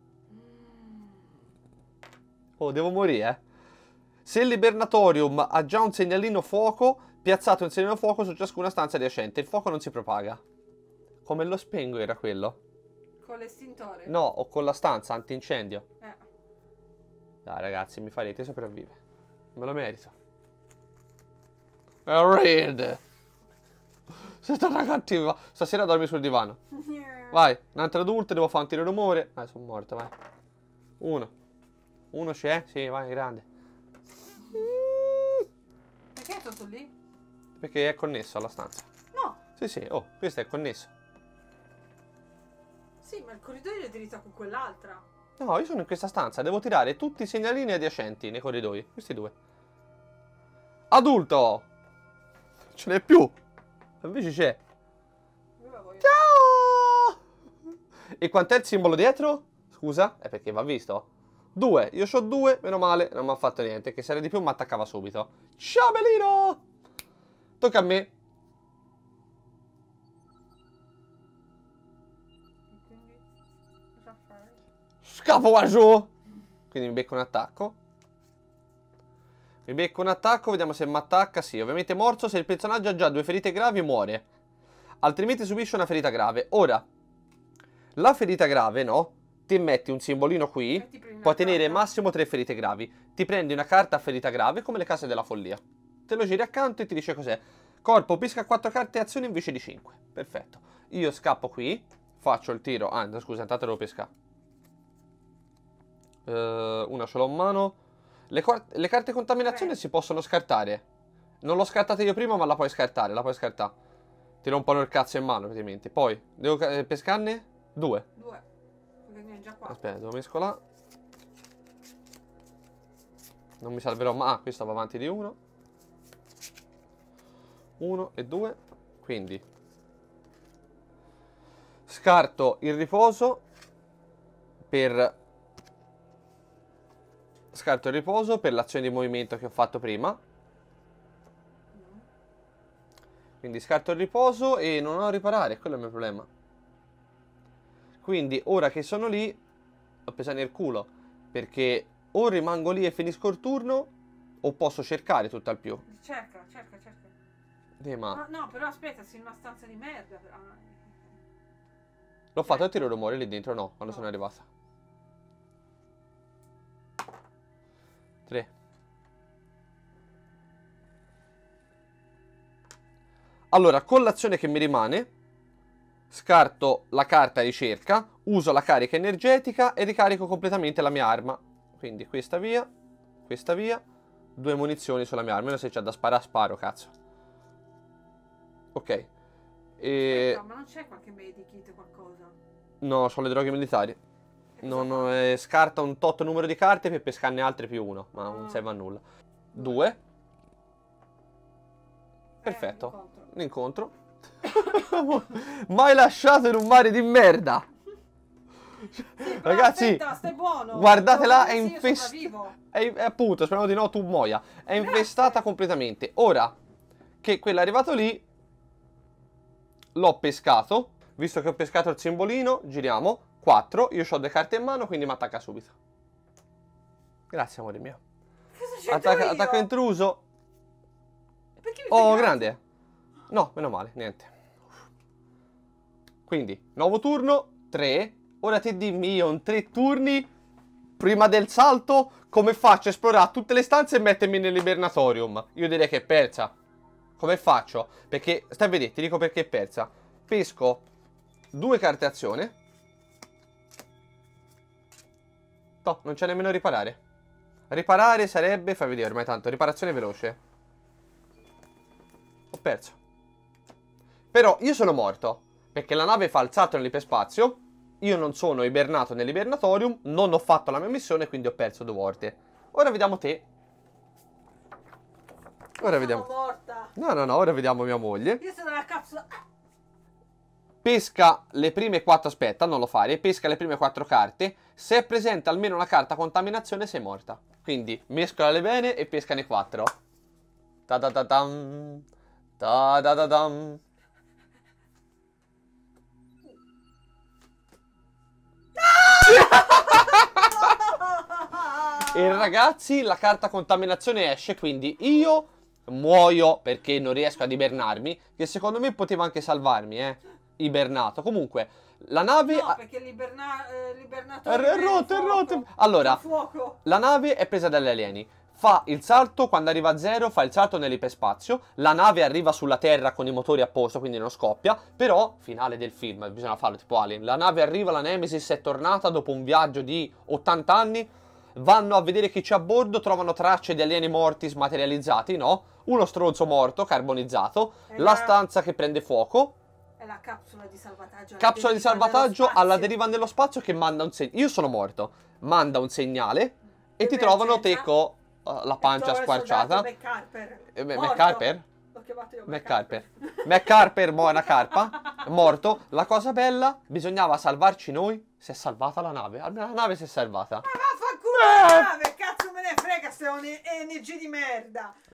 Oh, devo morire, eh. Se l'ibernatorium ha già un segnalino fuoco, piazzate un segnalino fuoco su ciascuna stanza adiacente. Il fuoco non si propaga. Come lo spengo era quello? Con l'estintore? No, o con la stanza antincendio. Eh. Dai ragazzi, mi farete sopravvivere. Me lo merito. Red. Sei stata cattiva. Stasera dormi sul divano. Vai, un'altra adulta, devo fare un tiro rumore. Ah, sono morto, vai. Uno. Uno c'è? Sì, vai, grande. Perché è tutto lì? Perché è connesso alla stanza. No. Sì, sì, oh, questo è connesso. Sì, ma il corridoio è diritto con quell'altra. No, io sono in questa stanza, devo tirare tutti i segnalini adiacenti nei corridoi. Questi due. Adulto! Ce n'è più. Invece c'è. Ciao! E quant'è il simbolo dietro? Scusa? È perché va visto? Due. Io c'ho due, meno male, non mi ha fatto niente. Che se era di più mi attaccava subito. Ciao belino! Tocca a me. Scappo qua giù. Quindi mi becco un attacco. Mi becco un attacco, vediamo se mi attacca. Sì, ovviamente morso. Se il personaggio ha già due ferite gravi muore. Altrimenti subisce una ferita grave. Ora, la ferita grave, no? Ti metti un simbolino qui. Puoi tenere massimo tre ferite gravi. Ti prendi una carta a ferita grave come le case della follia. Te lo giri accanto e ti dice cos'è. Corpo, pesca quattro carte azioni invece di cinque. Perfetto. Io scappo qui. Faccio il tiro. Ah, no, scusa, intanto devo pescare. Uh, una ce l'ho in mano. Le, le carte contaminazione si possono scartare. Non l'ho scartata io prima, ma la puoi scartare. La puoi scartare. Ti rompono il cazzo in mano, praticamente. Poi, devo eh, pescarne due. Due. Perché ne ho già quattro. Aspetta, devo mescolare. Non mi salverò mai. Ah, questo va avanti di uno. Uno e due. Quindi scarto il riposo per... Scarto il riposo per l'azione di movimento che ho fatto prima. Quindi scarto il riposo e non ho a riparare, quello è il mio problema. Quindi ora che sono lì, ho pesato nel culo. Perché o rimango lì e finisco il turno, o posso cercare tutto al più. Cerca, cerca, cerca. Eh, ma... Ah, no, però aspetta, sei in una stanza di merda. Ah. L'ho fatto il tiro rumore lì dentro? No, quando No. sono arrivata. tre. Allora, con l'azione che mi rimane, scarto la carta ricerca, uso la carica energetica e ricarico completamente la mia arma. Quindi questa via, questa via, due munizioni sulla mia arma. Almeno se c'è da sparare, sparo, cazzo. Ok. E... Aspetta, ma non c'è qualche medikit o qualcosa? No, sono le droghe militari. Non eh, scarta un tot numero di carte per pescarne altre più uno, ma non Ah. serve a nulla. Due. Perfetto. Eh, L'incontro. Mai lasciato in un mare di merda. sì, però Ragazzi, aspetta, stai buono. guardatela, è Sì, io infestata. sopravvivo. È, è appunto, speriamo di no, tu muoia. È infestata completamente. Ora che quello è arrivato lì, l'ho pescato. Visto che ho pescato il simbolino, giriamo. quattro. Io ho due carte in mano, quindi mi attacca subito. Grazie, amore mio. Cosa c'entro Attacca, io? attacco intruso. Perché mi fai Oh, cazzo? grande. No, meno male, niente. Quindi, nuovo turno, tre. Ora ti dimmi io in tre turni, prima del salto, come faccio a esplorare tutte le stanze e mettermi nell'ibernatorium? Io direi che è persa. Come faccio? Perché, stai a vedere, ti dico perché è persa. Pesco due carte azione. No, non c'è nemmeno riparare. Riparare sarebbe, fai vedere ormai tanto, riparazione veloce. Ho perso. Però io sono morto, perché la nave fa il salto nell'iperspazio. Io non sono ibernato nell'ibernatorium, non ho fatto la mia missione, quindi ho perso due volte. Ora vediamo te. Ora Sono vediamo. morta. No, no, no, ora vediamo mia moglie. Io sono la capsula. Pesca le prime quattro, aspetta, non lo fare, pesca le prime quattro carte. Se è presente almeno una carta contaminazione sei morta. Quindi mescolale bene e pescane quattro. Ta ta ta tam. Ta ta ta tam. E ragazzi, la carta contaminazione esce, quindi io muoio perché non riesco ad ibernarmi, che secondo me poteva anche salvarmi, eh. ibernato. Comunque, la nave... No, ha- perché l'iberna- eh, È l'ibernatore è viene rotto, è fuoco. rotto. Allora, Fa fuoco. la nave è presa dagli alieni. Fa il salto, quando arriva a zero, fa il salto nell'iperspazio. La nave arriva sulla Terra con i motori a posto, quindi non scoppia. Però, finale del film, bisogna farlo tipo Alien. La nave arriva, la Nemesis è tornata dopo un viaggio di ottanta anni. Vanno a vedere chi c'è a bordo, trovano tracce di alieni morti smaterializzati, no? Uno stronzo morto, carbonizzato. È La la- stanza che prende fuoco. È la capsula di salvataggio. alla Capsula di deriva nello salvataggio spazio. alla deriva nello spazio che manda un segnale. Io sono morto. Manda un segnale e ti Emergenza. trovano te con uh, la pancia Trova il squarciata. soldato MacArthur. Eh, beh, Morto. MacArthur? L'ho chiamato io MacArthur. MacArthur, mo' è una carpa. Morto. La cosa bella, bisognava salvarci noi. Si è salvata la nave. La nave si è salvata. Ma vaffanculo la nave, cazzo me ne frega se ho un E N G di merda.